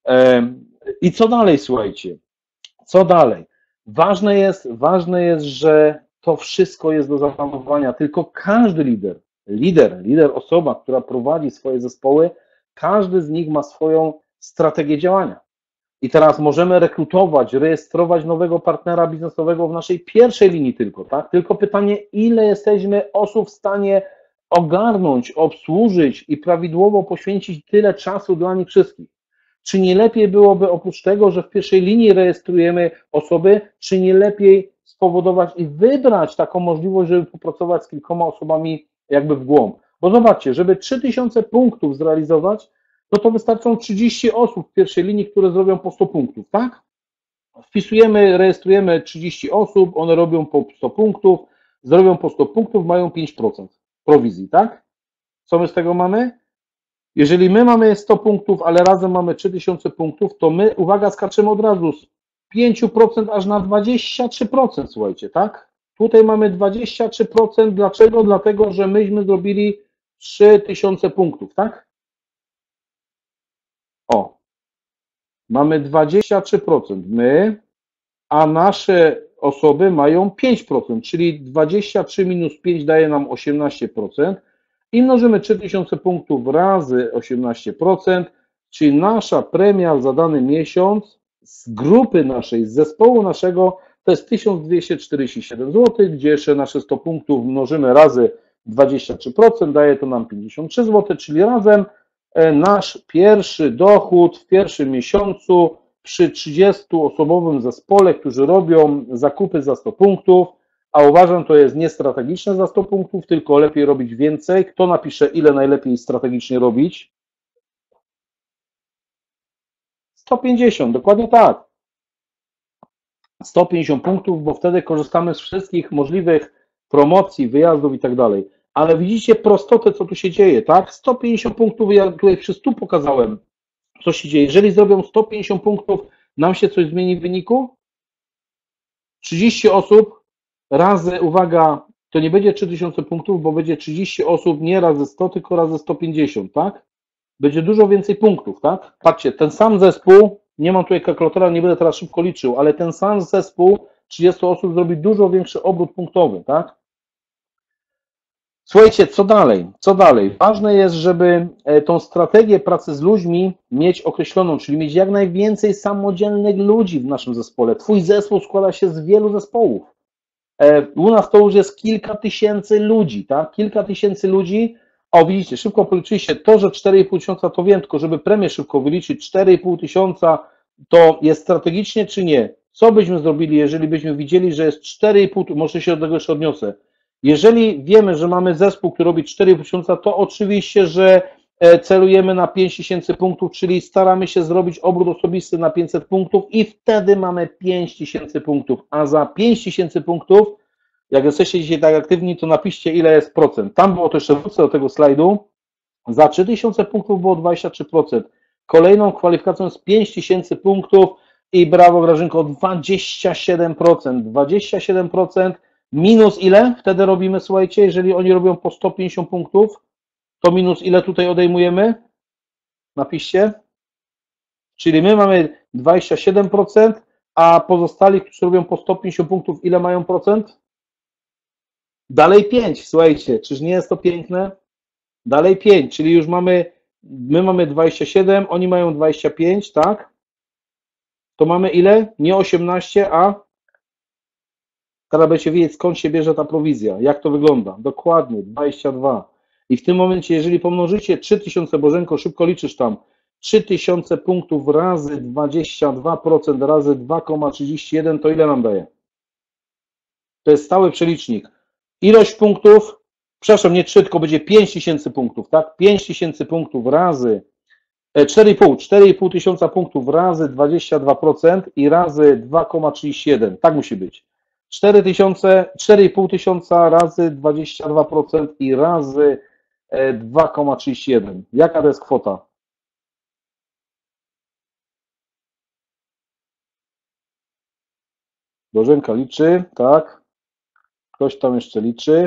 I co dalej, słuchajcie? Co dalej? Ważne jest, ważne jest, że to wszystko jest do zaplanowania, tylko każdy lider, lider, lider, osoba, która prowadzi swoje zespoły, każdy z nich ma swoją strategię działania. I teraz możemy rekrutować, rejestrować nowego partnera biznesowego w naszej pierwszej linii tylko, tak? Tylko pytanie, ile jesteśmy osób w stanie ogarnąć, obsłużyć i prawidłowo poświęcić tyle czasu dla nich wszystkich. Czy nie lepiej byłoby oprócz tego, że w pierwszej linii rejestrujemy osoby, czy nie lepiej spowodować i wybrać taką możliwość, żeby popracować z kilkoma osobami jakby w głąb? Bo zobaczcie, żeby trzy tysiące punktów zrealizować, no to wystarczą trzydzieści osób w pierwszej linii, które zrobią po sto punktów, tak? Wpisujemy, rejestrujemy trzydzieści osób, one robią po sto punktów, zrobią po sto punktów, mają pięć procent prowizji, tak? Co my z tego mamy? Jeżeli my mamy sto punktów, ale razem mamy trzy tysiące punktów, to my, uwaga, skaczemy od razu z pięć procent aż na dwadzieścia trzy procent, słuchajcie, tak? Tutaj mamy dwadzieścia trzy procent, dlaczego? Dlatego, że myśmy zrobili trzy tysiące punktów, tak? O, mamy dwadzieścia trzy procent my, a nasze osoby mają pięć procent, czyli dwadzieścia trzy minus pięć daje nam osiemnaście procent i mnożymy trzy tysiące punktów razy osiemnaście procent, czyli nasza premia za dany miesiąc z grupy naszej, z zespołu naszego to jest tysiąc dwieście czterdzieści siedem złotych, gdzie jeszcze nasze sto punktów mnożymy razy dwadzieścia trzy procent, daje to nam pięćdziesiąt trzy złote, czyli razem nasz pierwszy dochód w pierwszym miesiącu przy trzydziestoosobowym zespole, którzy robią zakupy za sto punktów, a uważam, to jest niestrategiczne za sto punktów, tylko lepiej robić więcej. Kto napisze, ile najlepiej strategicznie robić? sto pięćdziesiąt, dokładnie tak. sto pięćdziesiąt punktów, bo wtedy korzystamy z wszystkich możliwych promocji, wyjazdów i tak dalej. Ale widzicie prostotę, co tu się dzieje, tak? sto pięćdziesiąt punktów, ja tutaj przy stu pokazałem, co się dzieje. Jeżeli zrobią sto pięćdziesiąt punktów, nam się coś zmieni w wyniku? trzydzieści osób razy, uwaga, to nie będzie trzy tysiące punktów, bo będzie trzydzieści osób nie razy sto, tylko razy sto pięćdziesiąt, tak? Będzie dużo więcej punktów, tak? Patrzcie, ten sam zespół, nie mam tutaj kalkulatora, nie będę teraz szybko liczył, ale ten sam zespół trzydzieści osób zrobi dużo większy obrót punktowy, tak? Słuchajcie, co dalej? Co dalej? Ważne jest, żeby tą strategię pracy z ludźmi mieć określoną, czyli mieć jak najwięcej samodzielnych ludzi w naszym zespole. Twój zespół składa się z wielu zespołów. U nas to już jest kilka tysięcy ludzi, tak? Kilka tysięcy ludzi. O, widzicie, szybko policzyliście to, że cztery i pół tysiąca to wiem, tylko żeby premię szybko wyliczyć, cztery i pół tysiąca to jest strategicznie czy nie? Co byśmy zrobili, jeżeli byśmy widzieli, że jest cztery i pół, może się do tego jeszcze odniosę. Jeżeli wiemy, że mamy zespół, który robi cztery i pół tysiąca, to oczywiście, że celujemy na pięć tysięcy punktów, czyli staramy się zrobić obrót osobisty na pięćset punktów i wtedy mamy pięć tysięcy punktów, a za pięć tysięcy punktów, jak jesteście dzisiaj tak aktywni, to napiszcie, ile jest procent. Tam było to, jeszcze wrócę do tego slajdu, za trzy tysiące punktów było dwadzieścia trzy procent. Kolejną kwalifikacją jest pięć tysięcy punktów i brawo Grażynko, dwadzieścia siedem procent. dwadzieścia siedem procent minus ile wtedy robimy, słuchajcie, jeżeli oni robią po sto pięćdziesiąt punktów, to minus ile tutaj odejmujemy? Napiszcie. Czyli my mamy dwadzieścia siedem procent, a pozostali, którzy robią po sto pięćdziesiąt punktów, ile mają procent? Dalej pięć, słuchajcie, czyż nie jest to piękne? Dalej pięć, czyli już mamy, my mamy dwadzieścia siedem, oni mają dwadzieścia pięć, tak? To mamy ile? Nie osiemnaście, a teraz będziecie wiedzieć, skąd się bierze ta prowizja, jak to wygląda. Dokładnie, dwadzieścia dwa. I w tym momencie, jeżeli pomnożycie trzy tysiące, Bożenko, szybko liczysz tam, trzy tysiące punktów razy dwadzieścia dwa procent razy dwa przecinek trzydzieści jeden, to ile nam daje? To jest stały przelicznik. Ilość punktów, przepraszam, nie trzy, tylko będzie pięć tysięcy punktów, tak? pięć tysięcy punktów razy cztery i pół, cztery i pół tysiąca punktów razy dwadzieścia dwa procent i razy dwa przecinek trzydzieści jeden. Tak musi być. cztery tysiące, cztery i pół tysiąca razy dwadzieścia dwa procent i razy dwa przecinek trzydzieści jeden. Jaka to jest kwota? Bożenka liczy, tak. Ktoś tam jeszcze liczy.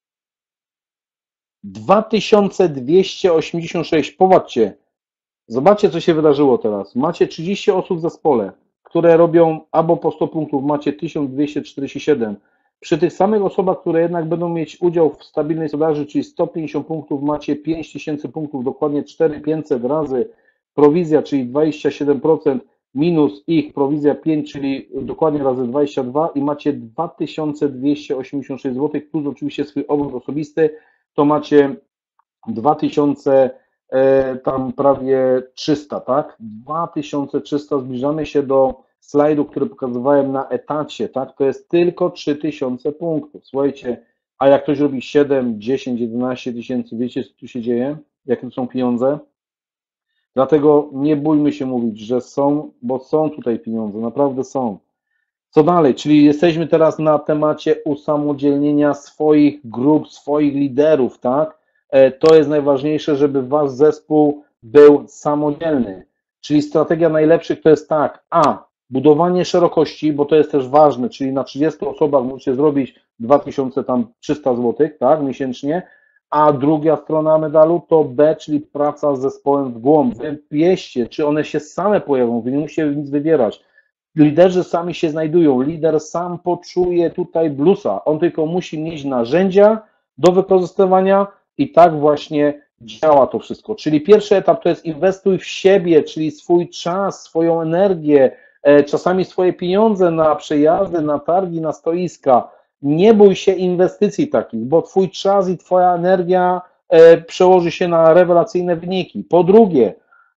dwa tysiące dwieście osiemdziesiąt sześć. Popatrzcie. Zobaczcie, co się wydarzyło teraz. Macie trzydzieści osób w zespole, które robią albo po sto punktów, macie tysiąc dwieście czterdzieści siedem. Przy tych samych osobach, które jednak będą mieć udział w stabilnej sprzedaży, czyli sto pięćdziesiąt punktów, macie pięć tysięcy punktów, dokładnie cztery tysiące pięćset razy prowizja, czyli dwadzieścia siedem procent minus ich prowizja pięć, czyli dokładnie razy dwadzieścia dwa i macie dwa tysiące dwieście osiemdziesiąt sześć złotych plus oczywiście swój obrót osobisty, to macie dwa tysiące tam prawie trzysta, tak? dwa tysiące trzysta, zbliżamy się do slajdu, który pokazywałem na etacie, tak? To jest tylko trzy tysiące punktów. Słuchajcie, a jak ktoś robi siedem, dziesięć, jedenaście tysięcy, wiecie, co tu się dzieje? Jakie to są pieniądze? Dlatego nie bójmy się mówić, że są, bo są tutaj pieniądze, naprawdę są. Co dalej? Czyli jesteśmy teraz na temacie usamodzielnienia swoich grup, swoich liderów, tak? To jest najważniejsze, żeby wasz zespół był samodzielny. Czyli strategia najlepszych to jest tak, a budowanie szerokości, bo to jest też ważne, czyli na trzydziestu osobach możecie zrobić dwa tysiące trzysta złotych, tak, miesięcznie, a druga strona medalu to B, czyli praca z zespołem w głąb. Wy wieście, czy one się same pojawią, wy nie musicie nic wybierać. Liderzy sami się znajdują, lider sam poczuje tutaj bluesa, on tylko musi mieć narzędzia do wykorzystywania i tak właśnie działa to wszystko. Czyli pierwszy etap to jest inwestuj w siebie, czyli swój czas, swoją energię, czasami swoje pieniądze na przejazdy, na targi, na stoiska. Nie bój się inwestycji takich, bo twój czas i twoja energia przełoży się na rewelacyjne wyniki. Po drugie,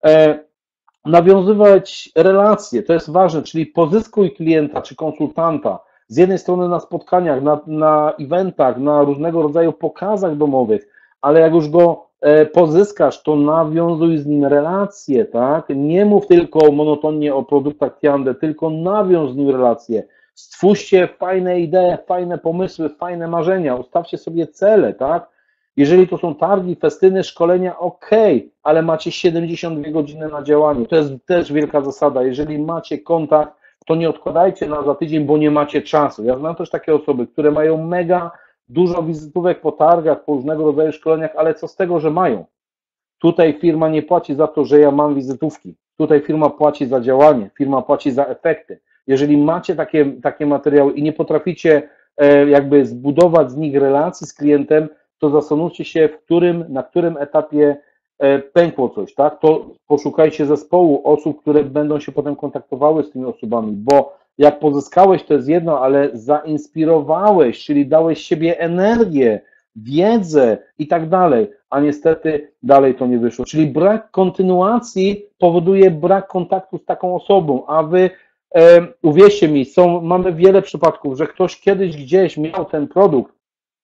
nawiązywać relacje, to jest ważne, czyli pozyskuj klienta czy konsultanta z jednej strony na spotkaniach, na, na eventach, na różnego rodzaju pokazach domowych, ale jak już go pozyskasz, to nawiązuj z nim relacje, tak? Nie mów tylko monotonnie o produktach Tiande, tylko nawiąż z nim relacje. Stwórzcie fajne idee, fajne pomysły, fajne marzenia, ustawcie sobie cele, tak? Jeżeli to są targi, festyny, szkolenia, ok, ale macie siedemdziesiąt dwie godziny na działanie. To jest też wielka zasada. Jeżeli macie kontakt, to nie odkładajcie na za tydzień, bo nie macie czasu. Ja znam też takie osoby, które mają mega dużo wizytówek po targach, po różnego rodzaju szkoleniach, ale co z tego, że mają? Tutaj firma nie płaci za to, że ja mam wizytówki. Tutaj firma płaci za działanie, firma płaci za efekty. Jeżeli macie takie, takie materiały i nie potraficie e, jakby zbudować z nich relacji z klientem, to zastanówcie się, w którym, na którym etapie pękło coś, tak? To poszukajcie zespołu osób, które będą się potem kontaktowały z tymi osobami, bo jak pozyskałeś, to jest jedno, ale zainspirowałeś, czyli dałeś siebie energię, wiedzę i tak dalej, a niestety dalej to nie wyszło. Czyli brak kontynuacji powoduje brak kontaktu z taką osobą, a wy e, uwierzcie mi, są, mamy wiele przypadków, że ktoś kiedyś gdzieś miał ten produkt,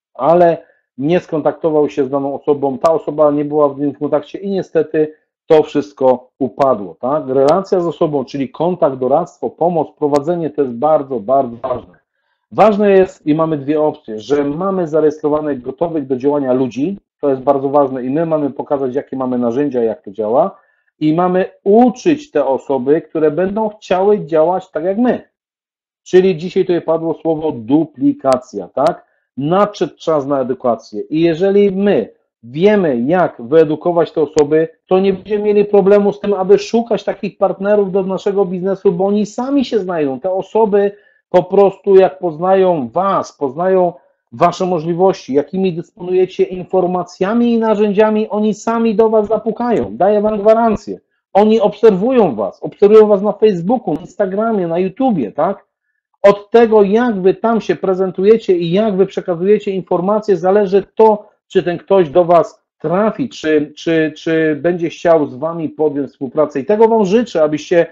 ale nie skontaktował się z daną osobą, ta osoba nie była w nim w kontakcie i niestety to wszystko upadło. Tak? Relacja z osobą, czyli kontakt, doradztwo, pomoc, prowadzenie to jest bardzo, bardzo ważne. Ważne jest i mamy dwie opcje, że mamy zarejestrowanych, gotowych do działania ludzi, to jest bardzo ważne i my mamy pokazać, jakie mamy narzędzia, jak to działa i mamy uczyć te osoby, które będą chciały działać tak jak my. Czyli dzisiaj tutaj padło słowo duplikacja, tak? Nadszedł czas na edukację i jeżeli my wiemy, jak wyedukować te osoby, to nie będziemy mieli problemu z tym, aby szukać takich partnerów do naszego biznesu, bo oni sami się znajdą. Te osoby po prostu jak poznają was, poznają wasze możliwości, jakimi dysponujecie informacjami i narzędziami, oni sami do was zapukają. Daję wam gwarancję. Oni obserwują was, obserwują was na Facebooku, na Instagramie, na YouTubie, tak? Od tego, jak wy tam się prezentujecie i jak wy przekazujecie informacje, zależy to, czy ten ktoś do was trafi, czy, czy, czy będzie chciał z wami podjąć współpracę. I tego wam życzę, abyście,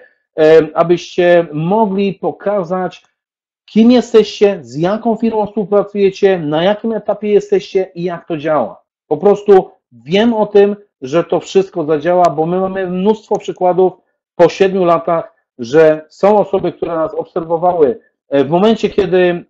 abyście mogli pokazać, kim jesteście, z jaką firmą współpracujecie, na jakim etapie jesteście i jak to działa. Po prostu wiem o tym, że to wszystko zadziała, bo my mamy mnóstwo przykładów po siedmiu latach, że są osoby, które nas obserwowały. W momencie, kiedy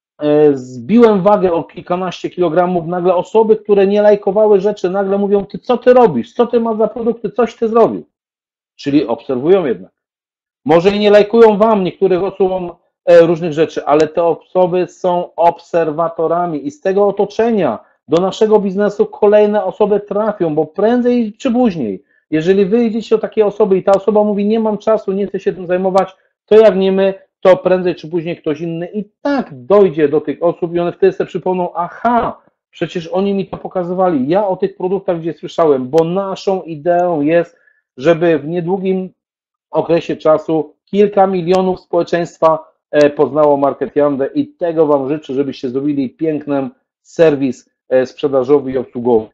zbiłem wagę o kilkanaście kilogramów, nagle osoby, które nie lajkowały rzeczy, nagle mówią, ty co ty robisz, co ty masz za produkty, coś ty zrobił. Czyli obserwują jednak. Może i nie lajkują wam, niektórych osobom różnych rzeczy, ale te osoby są obserwatorami i z tego otoczenia do naszego biznesu kolejne osoby trafią, bo prędzej czy później, jeżeli wy idziecie do takiej osoby i ta osoba mówi, nie mam czasu, nie chcę się tym zajmować, to jak nie my, to prędzej czy później ktoś inny i tak dojdzie do tych osób i one wtedy sobie przypomną, aha, przecież oni mi to pokazywali, ja o tych produktach gdzie słyszałem, bo naszą ideą jest, żeby w niedługim okresie czasu kilka milionów społeczeństwa poznało markę Tiande i tego wam życzę, żebyście zrobili piękny serwis sprzedażowy i obsługowy.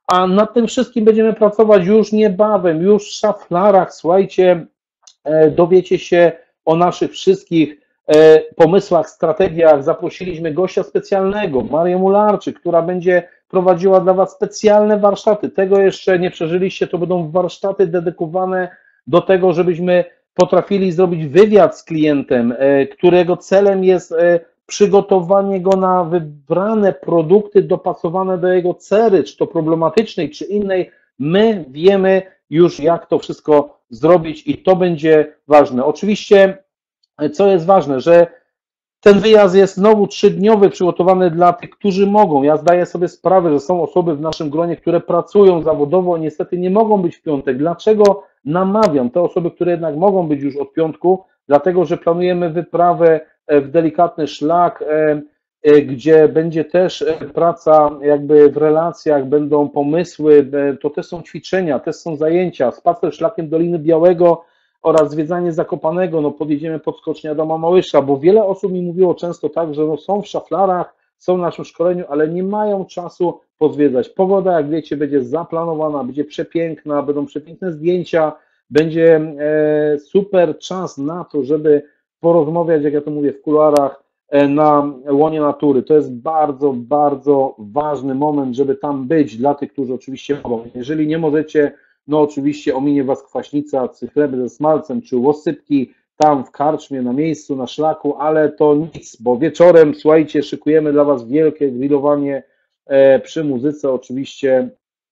a nad tym wszystkim będziemy pracować już niebawem, już w szaflarach, słuchajcie, dowiecie się o naszych wszystkich pomysłach, strategiach. Zaprosiliśmy gościa specjalnego, Marię Mularczyk, która będzie prowadziła dla Was specjalne warsztaty. Tego jeszcze nie przeżyliście, to będą warsztaty dedykowane do tego, żebyśmy potrafili zrobić wywiad z klientem, którego celem jest przygotowanie go na wybrane produkty dopasowane do jego cery, czy to problematycznej, czy innej. My wiemy już, jak to wszystko zrobić i to będzie ważne. Oczywiście, co jest ważne, że ten wyjazd jest znowu trzydniowy, przygotowany dla tych, którzy mogą. Ja zdaję sobie sprawę, że są osoby w naszym gronie, które pracują zawodowo, niestety nie mogą być w piątek. Dlaczego namawiam te osoby, które jednak mogą być już od piątku? Dlatego, że planujemy wyprawę w delikatny szlak, gdzie będzie też praca jakby w relacjach, będą pomysły, to też są ćwiczenia, też są zajęcia, spacer szlakiem Doliny Białego oraz zwiedzanie Zakopanego, no podjedziemy pod skocznię Adama Małysza, bo wiele osób mi mówiło często tak, że no są w szaflarach, są w naszym szkoleniu, ale nie mają czasu pozwiedzać. Pogoda, jak wiecie, będzie zaplanowana, będzie przepiękna, będą przepiękne zdjęcia, będzie super czas na to, żeby porozmawiać, jak ja to mówię, w kuluarach, na łonie natury. To jest bardzo, bardzo ważny moment, żeby tam być dla tych, którzy oczywiście mogą. Jeżeli nie możecie, no oczywiście ominie Was kwaśnica, czy chleby ze smalcem, czy łosypki tam w karczmie, na miejscu, na szlaku, ale to nic, bo wieczorem, słuchajcie, szykujemy dla Was wielkie grillowanie przy muzyce oczywiście,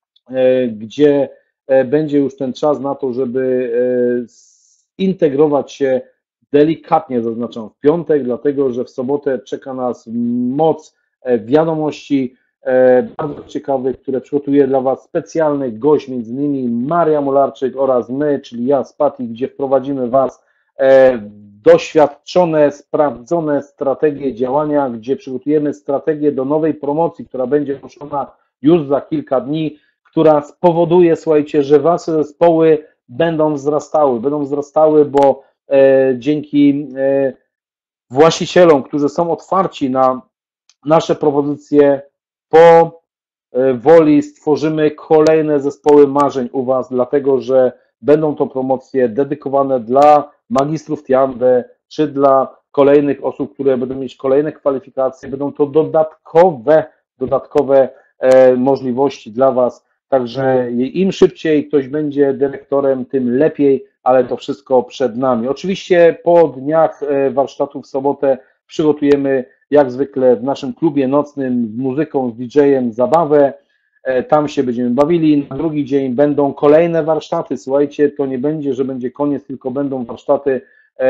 gdzie będzie już ten czas na to, żeby zintegrować się delikatnie, zaznaczam, w piątek, dlatego że w sobotę czeka nas moc wiadomości bardzo ciekawych, które przygotuje dla Was specjalny gość, między innymi Maria Mularczyk oraz my, czyli ja z Patty, gdzie wprowadzimy Was doświadczone, sprawdzone strategie działania, gdzie przygotujemy strategię do nowej promocji, która będzie ruszona już za kilka dni, która spowoduje, słuchajcie, że Wasze zespoły będą wzrastały, będą wzrastały, bo e, dzięki e, właścicielom, którzy są otwarci na nasze propozycje, po e, woli stworzymy kolejne zespoły marzeń u Was, dlatego że będą to promocje dedykowane dla magistrów Tiande, czy dla kolejnych osób, które będą mieć kolejne kwalifikacje, będą to dodatkowe, dodatkowe e, możliwości dla Was. Także im szybciej ktoś będzie dyrektorem, tym lepiej, ale to wszystko przed nami. Oczywiście po dniach warsztatów w sobotę przygotujemy jak zwykle w naszym klubie nocnym z muzyką, z didżejem zabawę. Tam się będziemy bawili. Na drugi dzień będą kolejne warsztaty. Słuchajcie, to nie będzie, że będzie koniec, tylko będą warsztaty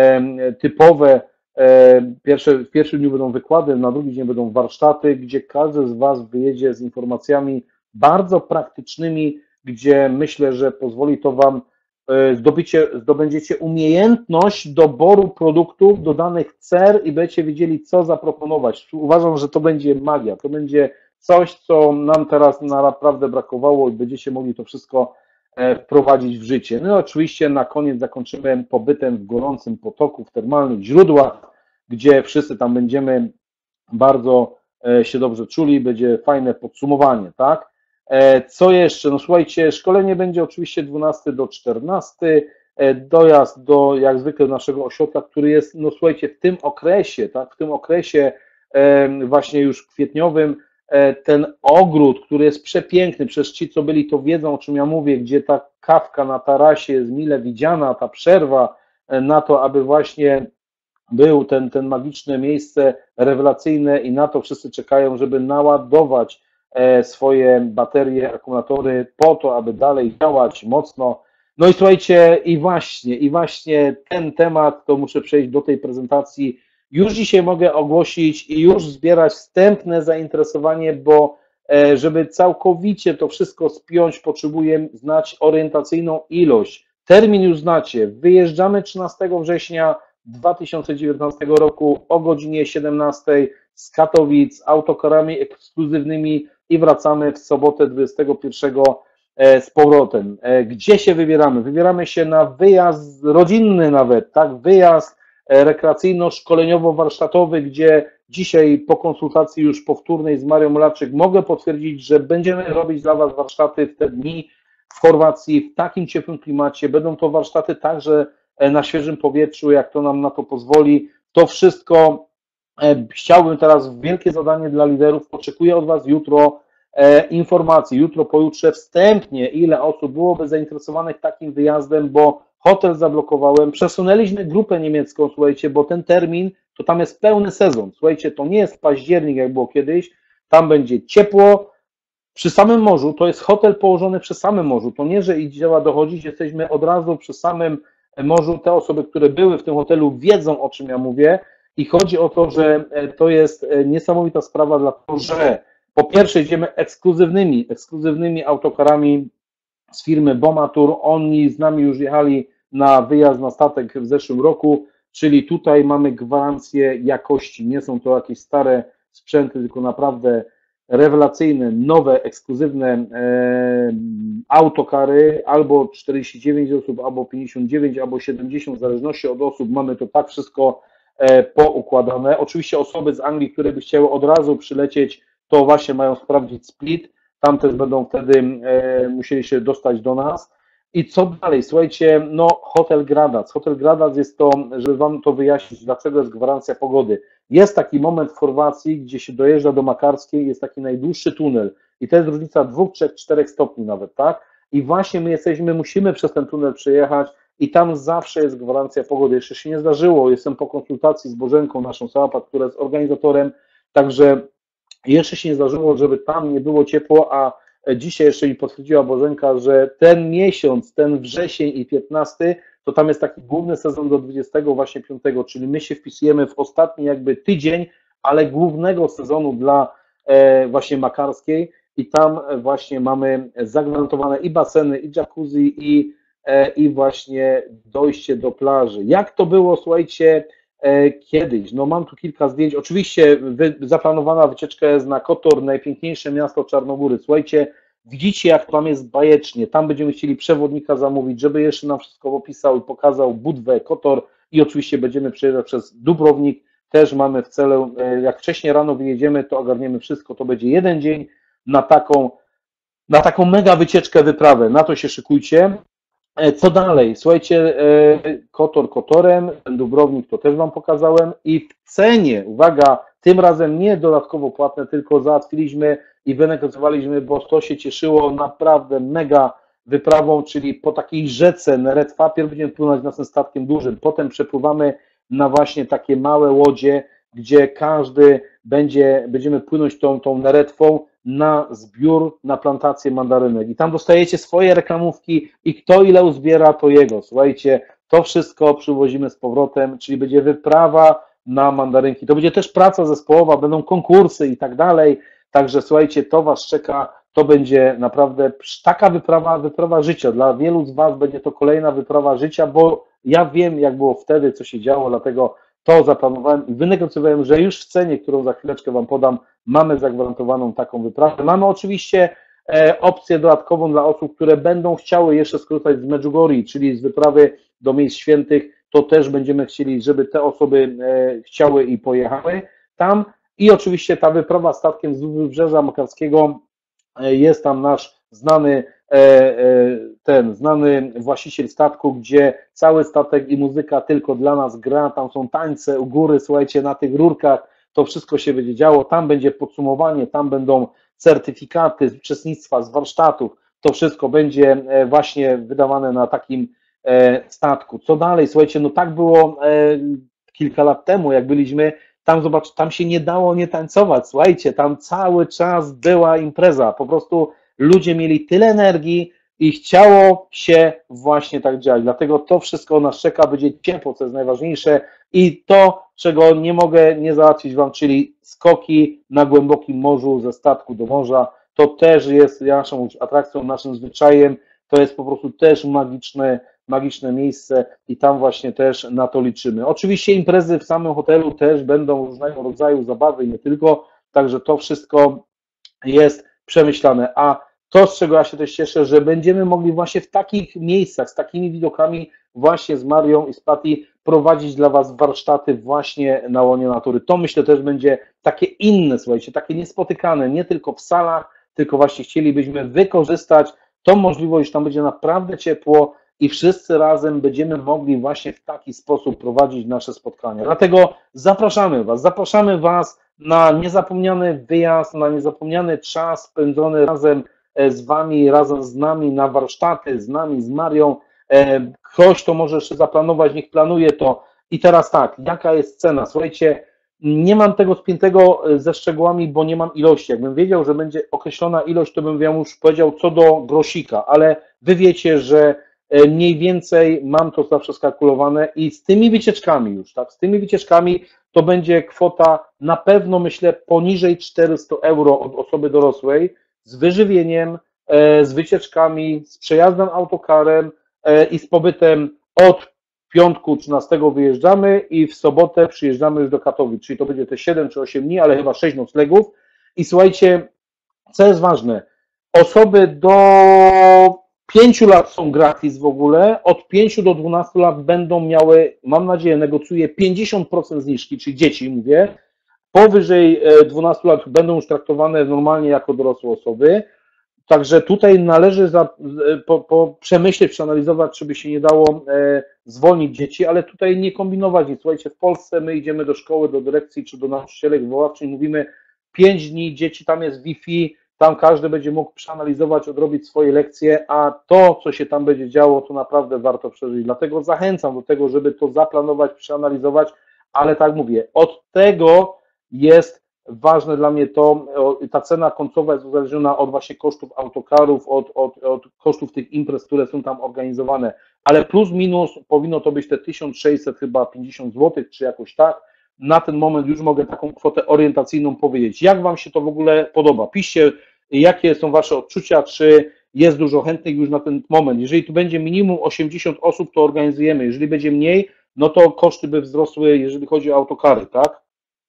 typowe. Pierwsze, w pierwszym dniu będą wykłady, na drugi dzień będą warsztaty, gdzie każdy z Was wyjedzie z informacjami bardzo praktycznymi, gdzie myślę, że pozwoli to Wam zdobycie, zdobędziecie umiejętność doboru produktów do danych cer i będziecie wiedzieli, co zaproponować. Uważam, że to będzie magia, to będzie coś, co nam teraz naprawdę brakowało i będziecie mogli to wszystko wprowadzić w życie. No i oczywiście na koniec zakończymy pobytem w gorącym potoku, w termalnych źródłach, gdzie wszyscy tam będziemy bardzo się dobrze czuli, będzie fajne podsumowanie, tak? Co jeszcze? No słuchajcie, szkolenie będzie oczywiście dwunastego do czternastego, dojazd do jak zwykle naszego ośrodka, który jest, no słuchajcie, w tym okresie, tak, w tym okresie właśnie już kwietniowym, ten ogród, który jest przepiękny, przecież ci, co byli, to wiedzą, o czym ja mówię, gdzie ta kawka na tarasie jest mile widziana, ta przerwa na to, aby właśnie był ten, ten magiczne miejsce rewelacyjne i na to wszyscy czekają, żeby naładować swoje baterie, akumulatory po to, aby dalej działać mocno. No i słuchajcie, i właśnie, i właśnie ten temat, to muszę przejść do tej prezentacji, już dzisiaj mogę ogłosić i już zbierać wstępne zainteresowanie, bo żeby całkowicie to wszystko spiąć, potrzebuję znać orientacyjną ilość. Termin już znacie, wyjeżdżamy trzynastego września dwa tysiące dziewiętnastego roku o godzinie siedemnastej z Katowic autokarami ekskluzywnymi i wracamy w sobotę dwudziestego pierwszego z powrotem. Gdzie się wybieramy? Wybieramy się na wyjazd rodzinny nawet, tak? Wyjazd rekreacyjno-szkoleniowo-warsztatowy, gdzie dzisiaj po konsultacji już powtórnej z Marią Mulaczyk mogę potwierdzić, że będziemy robić dla Was warsztaty w te dni w Chorwacji, w takim ciepłym klimacie. Będą to warsztaty także na świeżym powietrzu, jak to nam na to pozwoli. To wszystko chciałbym teraz, wielkie zadanie dla liderów, oczekuję od Was jutro informacji, jutro, pojutrze wstępnie, ile osób byłoby zainteresowanych takim wyjazdem, bo hotel zablokowałem, przesunęliśmy grupę niemiecką, słuchajcie, bo ten termin, to tam jest pełny sezon, słuchajcie, to nie jest październik, jak było kiedyś, tam będzie ciepło, przy samym morzu, to jest hotel położony przy samym morzu, to nie, że idziemy dochodzić, jesteśmy od razu przy samym morzu, te osoby, które były w tym hotelu wiedzą, o czym ja mówię i chodzi o to, że to jest niesamowita sprawa, dlatego że po pierwsze idziemy ekskluzywnymi, ekskluzywnymi autokarami z firmy Bomatur, oni z nami już jechali na wyjazd na statek w zeszłym roku, czyli tutaj mamy gwarancję jakości, nie są to jakieś stare sprzęty, tylko naprawdę rewelacyjne, nowe, ekskluzywne e, autokary, albo czterdzieści dziewięć osób, albo pięćdziesiąt dziewięć, albo siedemdziesiąt, w zależności od osób, mamy to tak wszystko e, poukładane. Oczywiście osoby z Anglii, które by chciały od razu przylecieć, to właśnie mają sprawdzić split, tam też będą wtedy e, musieli się dostać do nas. I co dalej? Słuchajcie, no Hotel Gradac. Hotel Gradac jest to, żeby Wam to wyjaśnić, dlaczego jest gwarancja pogody. Jest taki moment w Chorwacji, gdzie się dojeżdża do Makarskiej, jest taki najdłuższy tunel i to jest różnica dwóch, trzech, czterech stopni nawet, tak? I właśnie my jesteśmy, musimy przez ten tunel przejechać i tam zawsze jest gwarancja pogody. Jeszcze się nie zdarzyło, jestem po konsultacji z Bożenką, naszą Sałapat, która jest organizatorem, także jeszcze się nie zdarzyło, żeby tam nie było ciepło, a dzisiaj jeszcze mi potwierdziła Bożenka, że ten miesiąc, ten wrzesień i piętnasty, to tam jest taki główny sezon do dwudziestego właśnie piątego, czyli my się wpisujemy w ostatni jakby tydzień, ale głównego sezonu dla właśnie Makarskiej i tam właśnie mamy zagwarantowane i baseny, i jacuzzi, i, i właśnie dojście do plaży. Jak to było, słuchajcie, kiedyś? No mam tu kilka zdjęć. Oczywiście wy, zaplanowana wycieczka jest na Kotor, najpiękniejsze miasto Czarnogóry. Słuchajcie, widzicie, jak tam jest bajecznie. Tam będziemy chcieli przewodnika zamówić, żeby jeszcze nam wszystko opisał i pokazał Budwę, Kotor i oczywiście będziemy przejeżdżać przez Dubrownik. Też mamy w celu, jak wcześniej rano wyjedziemy, to ogarniemy wszystko. To będzie jeden dzień na taką, na taką mega wycieczkę, wyprawę. Na to się szykujcie. Co dalej? Słuchajcie, Kotor Kotorem, ten Dubrownik to też Wam pokazałem i w cenie, uwaga, tym razem nie dodatkowo płatne, tylko załatwiliśmy i wynegocjowaliśmy, bo to się cieszyło naprawdę mega wyprawą, czyli po takiej rzece Neretwa, pierw będziemy płynąć naszym statkiem dużym, potem przepływamy na właśnie takie małe łodzie, gdzie każdy będzie, będziemy płynąć tą, tą Neretwą na zbiór, na plantację mandarynek i tam dostajecie swoje reklamówki i kto ile uzbiera, to jego. Słuchajcie, to wszystko przywozimy z powrotem, czyli będzie wyprawa na mandarynki. To będzie też praca zespołowa, będą konkursy i tak dalej, także słuchajcie, to Was czeka, to będzie naprawdę taka wyprawa, wyprawa życia. Dla wielu z Was będzie to kolejna wyprawa życia, bo ja wiem, jak było wtedy, co się działo, dlatego to zaplanowałem i wynegocjowałem, że już w cenie, którą za chwileczkę Wam podam, mamy zagwarantowaną taką wyprawę. Mamy oczywiście e, opcję dodatkową dla osób, które będą chciały jeszcze skorzystać z Medjugorje, czyli z wyprawy do miejsc świętych, to też będziemy chcieli, żeby te osoby e, chciały i pojechały tam. I oczywiście ta wyprawa statkiem z Wybrzeża Makarskiego, e, jest tam nasz znany ten znany właściciel statku, gdzie cały statek i muzyka tylko dla nas gra, tam są tańce u góry, słuchajcie, na tych rurkach, to wszystko się będzie działo, tam będzie podsumowanie, tam będą certyfikaty z uczestnictwa, z warsztatów, to wszystko będzie właśnie wydawane na takim statku. Co dalej? Słuchajcie, no tak było kilka lat temu, jak byliśmy, tam zobacz, tam się nie dało nie tańcować, słuchajcie, tam cały czas była impreza, po prostu ludzie mieli tyle energii i chciało się właśnie tak działać. Dlatego to wszystko nas czeka, będzie ciepło, co jest najważniejsze i to, czego nie mogę nie załatwić Wam, czyli skoki na głębokim morzu ze statku do morza, to też jest naszą atrakcją, naszym zwyczajem, to jest po prostu też magiczne, magiczne miejsce i tam właśnie też na to liczymy. Oczywiście imprezy w samym hotelu też będą różnego rodzaju zabawy i nie tylko, także to wszystko jest przemyślane, a to, z czego ja się też cieszę, że będziemy mogli właśnie w takich miejscach, z takimi widokami właśnie z Marią i z Patty prowadzić dla Was warsztaty właśnie na łonie natury. To myślę też będzie takie inne, słuchajcie, takie niespotykane, nie tylko w salach, tylko właśnie chcielibyśmy wykorzystać tą możliwość, tam będzie naprawdę ciepło i wszyscy razem będziemy mogli właśnie w taki sposób prowadzić nasze spotkania. Dlatego zapraszamy Was, zapraszamy Was na niezapomniany wyjazd, na niezapomniany czas spędzony razem z Wami, razem z nami na warsztaty, z nami, z Marią. Ktoś to może jeszcze zaplanować, niech planuje to. I teraz tak, jaka jest cena? Słuchajcie, nie mam tego spiętego ze szczegółami, bo nie mam ilości. Jakbym wiedział, że będzie określona ilość, to bym wam już powiedział co do grosika, ale Wy wiecie, że mniej więcej mam to zawsze skalkulowane i z tymi wycieczkami już, tak, z tymi wycieczkami to będzie kwota na pewno, myślę, poniżej czterysta euro od osoby dorosłej, z wyżywieniem, z wycieczkami, z przejazdem autokarem i z pobytem od piątku trzynastego wyjeżdżamy i w sobotę przyjeżdżamy już do Katowic, czyli to będzie te siedem czy osiem dni, ale chyba sześć noclegów. I słuchajcie, co jest ważne, osoby do pięciu lat są gratis w ogóle, od pięciu do dwunastu lat będą miały, mam nadzieję, negocjuję pięćdziesiąt procent zniżki, czyli dzieci mówię, powyżej dwunastu lat będą już traktowane normalnie jako dorosłe osoby. Także tutaj należy za, po, po przemyśleć, przeanalizować, czy by się nie dało e, zwolnić dzieci, ale tutaj nie kombinować nic. Słuchajcie, w Polsce my idziemy do szkoły, do dyrekcji czy do nauczycielek wychowawczych, mówimy pięć dni, dzieci, tam jest Wi-Fi, tam każdy będzie mógł przeanalizować, odrobić swoje lekcje, a to, co się tam będzie działo, to naprawdę warto przeżyć. Dlatego zachęcam do tego, żeby to zaplanować, przeanalizować, ale tak mówię, od tego jest ważne dla mnie to, ta cena końcowa jest uzależniona od właśnie kosztów autokarów, od, od, od kosztów tych imprez, które są tam organizowane, ale plus minus powinno to być te tysiąc sześćset chyba pięćdziesiąt złotych, czy jakoś tak. Na ten moment już mogę taką kwotę orientacyjną powiedzieć. Jak Wam się to w ogóle podoba? Piszcie, jakie są Wasze odczucia, czy jest dużo chętnych już na ten moment. Jeżeli tu będzie minimum osiemdziesiąt osób, to organizujemy. Jeżeli będzie mniej, no to koszty by wzrosły, jeżeli chodzi o autokary, tak?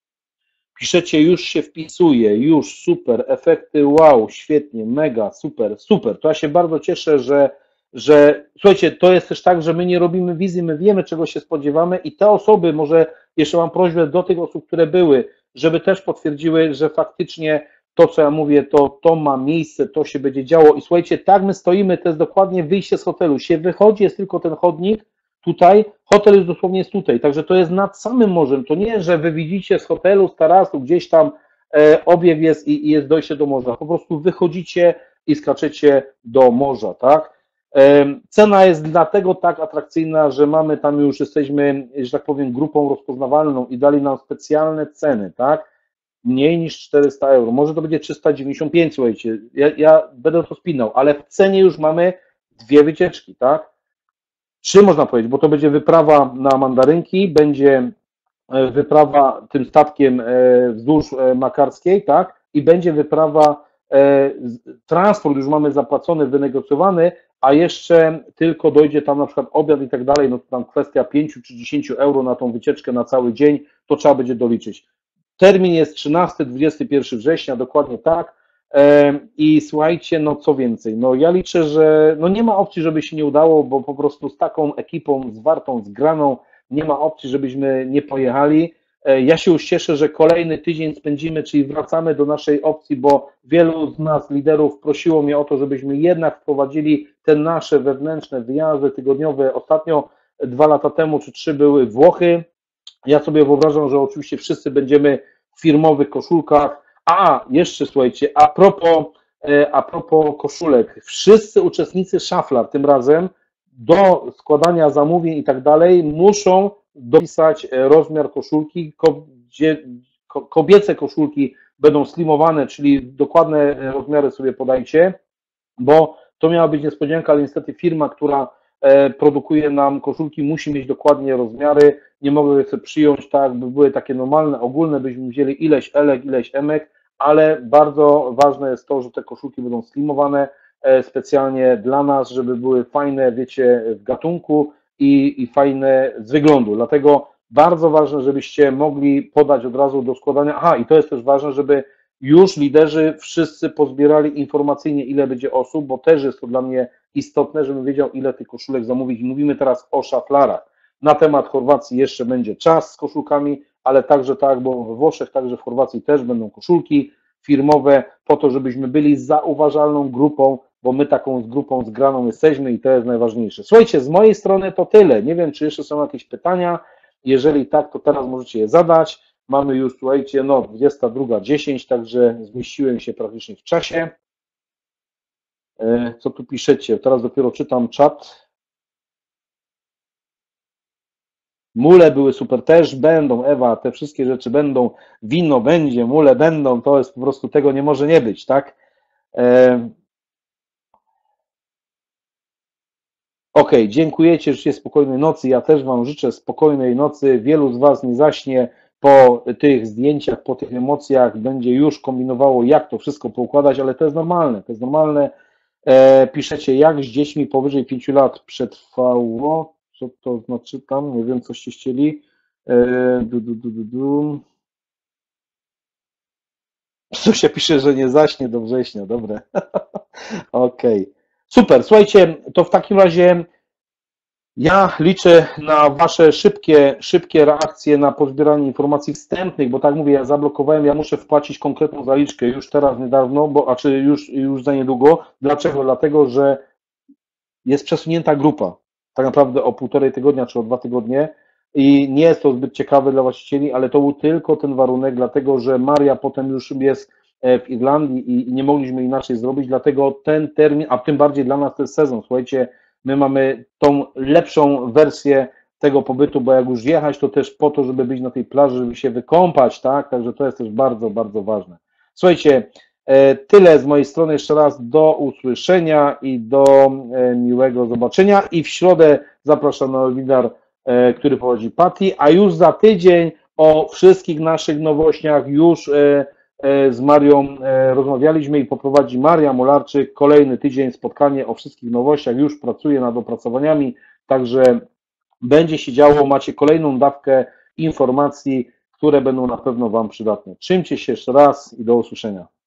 Piszecie, już się wpisuje, już, super, efekty, wow, świetnie, mega, super, super. To ja się bardzo cieszę, że, że, słuchajcie, to jest też tak, że my nie robimy wizji, my wiemy, czego się spodziewamy i te osoby, może jeszcze mam prośbę do tych osób, które były, żeby też potwierdziły, że faktycznie to, co ja mówię, to, to ma miejsce, to się będzie działo i słuchajcie, tak my stoimy, to jest dokładnie wyjście z hotelu, się wychodzi, jest tylko ten chodnik, tutaj, hotel jest dosłownie jest tutaj, także to jest nad samym morzem, to nie, że wy widzicie z hotelu, z tarasu, gdzieś tam e, obieg jest i, i jest dojście do morza, po prostu wychodzicie i skaczecie do morza, tak? E, cena jest dlatego tak atrakcyjna, że mamy tam już, jesteśmy, że tak powiem, grupą rozpoznawalną i dali nam specjalne ceny, tak? Mniej niż czterysta euro, może to będzie trzysta dziewięćdziesiąt pięć, słuchajcie, ja, ja będę to spinał, ale w cenie już mamy dwie wycieczki, tak? Trzy można powiedzieć, bo to będzie wyprawa na mandarynki, będzie wyprawa tym statkiem wzdłuż Makarskiej, tak? I będzie wyprawa, transport już mamy zapłacony, wynegocjowany, a jeszcze tylko dojdzie tam na przykład obiad i tak dalej, no to tam kwestia pięciu czy dziesięciu euro na tą wycieczkę na cały dzień, to trzeba będzie doliczyć. Termin jest trzynastego do dwudziestego pierwszego września, dokładnie tak. I słuchajcie, no co więcej, no ja liczę, że no nie ma opcji, żeby się nie udało, bo po prostu z taką ekipą zwartą, zgraną, nie ma opcji, żebyśmy nie pojechali. Ja się już cieszę, że kolejny tydzień spędzimy, czyli wracamy do naszej opcji, bo wielu z nas, liderów, prosiło mnie o to, żebyśmy jednak wprowadzili te nasze wewnętrzne wyjazdy tygodniowe. Ostatnio, dwa lata temu czy trzy były Włochy. Ja sobie wyobrażam, że oczywiście wszyscy będziemy w firmowych koszulkach. A, jeszcze słuchajcie, a propos, a propos koszulek, wszyscy uczestnicy szaflar tym razem do składania zamówień i tak dalej muszą dopisać rozmiar koszulki, kobiece koszulki będą slimowane, czyli dokładne rozmiary sobie podajcie, bo to miała być niespodzianka, ale niestety firma, która produkuje nam koszulki, musi mieć dokładnie rozmiary, nie mogę sobie przyjąć tak, by były takie normalne, ogólne, byśmy wzięli ileś elek, ileś emek, ale bardzo ważne jest to, że te koszulki będą slimowane specjalnie dla nas, żeby były fajne, wiecie, w gatunku i, i fajne z wyglądu. Dlatego bardzo ważne, żebyście mogli podać od razu do składania. Aha, i to jest też ważne, żeby już liderzy wszyscy pozbierali informacyjnie, ile będzie osób, bo też jest to dla mnie istotne, żebym wiedział, ile tych koszulek zamówić. Mówimy teraz o szaflarach. Na temat Chorwacji jeszcze będzie czas z koszulkami, ale także tak, bo we Włoszech, także w Chorwacji też będą koszulki firmowe, po to, żebyśmy byli zauważalną grupą, bo my taką grupą zgraną jesteśmy i to jest najważniejsze. Słuchajcie, z mojej strony to tyle. Nie wiem, czy jeszcze są jakieś pytania. Jeżeli tak, to teraz możecie je zadać. Mamy już, słuchajcie, no dwudziesta druga dziesięć, także zmieściłem się praktycznie w czasie. Co tu piszecie? Teraz dopiero czytam czat. Mule były super, też będą, Ewa, te wszystkie rzeczy będą, wino będzie, mule będą, to jest po prostu, tego nie może nie być, tak? E... Ok, dziękujecie, życzę spokojnej nocy, ja też Wam życzę spokojnej nocy, wielu z Was nie zaśnie po tych zdjęciach, po tych emocjach, będzie już kombinowało, jak to wszystko poukładać, ale to jest normalne, to jest normalne. E... Piszecie, jak z dziećmi powyżej pięciu lat przetrwało, co to znaczy tam, nie wiem, coście chcieli. E... Du, du, du, du, du. Zosia pisze, że nie zaśnie do września, dobre. Okej, okay. Super, słuchajcie, to w takim razie ja liczę na Wasze szybkie, szybkie reakcje na pozbieranie informacji wstępnych, bo tak mówię, ja zablokowałem, ja muszę wpłacić konkretną zaliczkę już teraz niedawno, bo, a czy już, już za niedługo. Dlaczego? Dlatego, że jest przesunięta grupa, tak naprawdę o półtorej tygodnia czy o dwa tygodnie i nie jest to zbyt ciekawe dla właścicieli, ale to był tylko ten warunek, dlatego że Maria potem już jest w Irlandii i nie mogliśmy inaczej zrobić, dlatego ten termin, a tym bardziej dla nas to jest sezon, słuchajcie, my mamy tą lepszą wersję tego pobytu, bo jak już jechać, to też po to, żeby być na tej plaży, żeby się wykąpać, tak, także to jest też bardzo, bardzo ważne. Słuchajcie, tyle z mojej strony, jeszcze raz do usłyszenia i do miłego zobaczenia i w środę zapraszam na webinar, który prowadzi Patty, a już za tydzień o wszystkich naszych nowościach już z Marią rozmawialiśmy i poprowadzi Maria Molarczyk, kolejny tydzień spotkanie o wszystkich nowościach, już pracuje nad opracowaniami, także będzie się działo, macie kolejną dawkę informacji, które będą na pewno Wam przydatne. Trzymcie się jeszcze raz i do usłyszenia.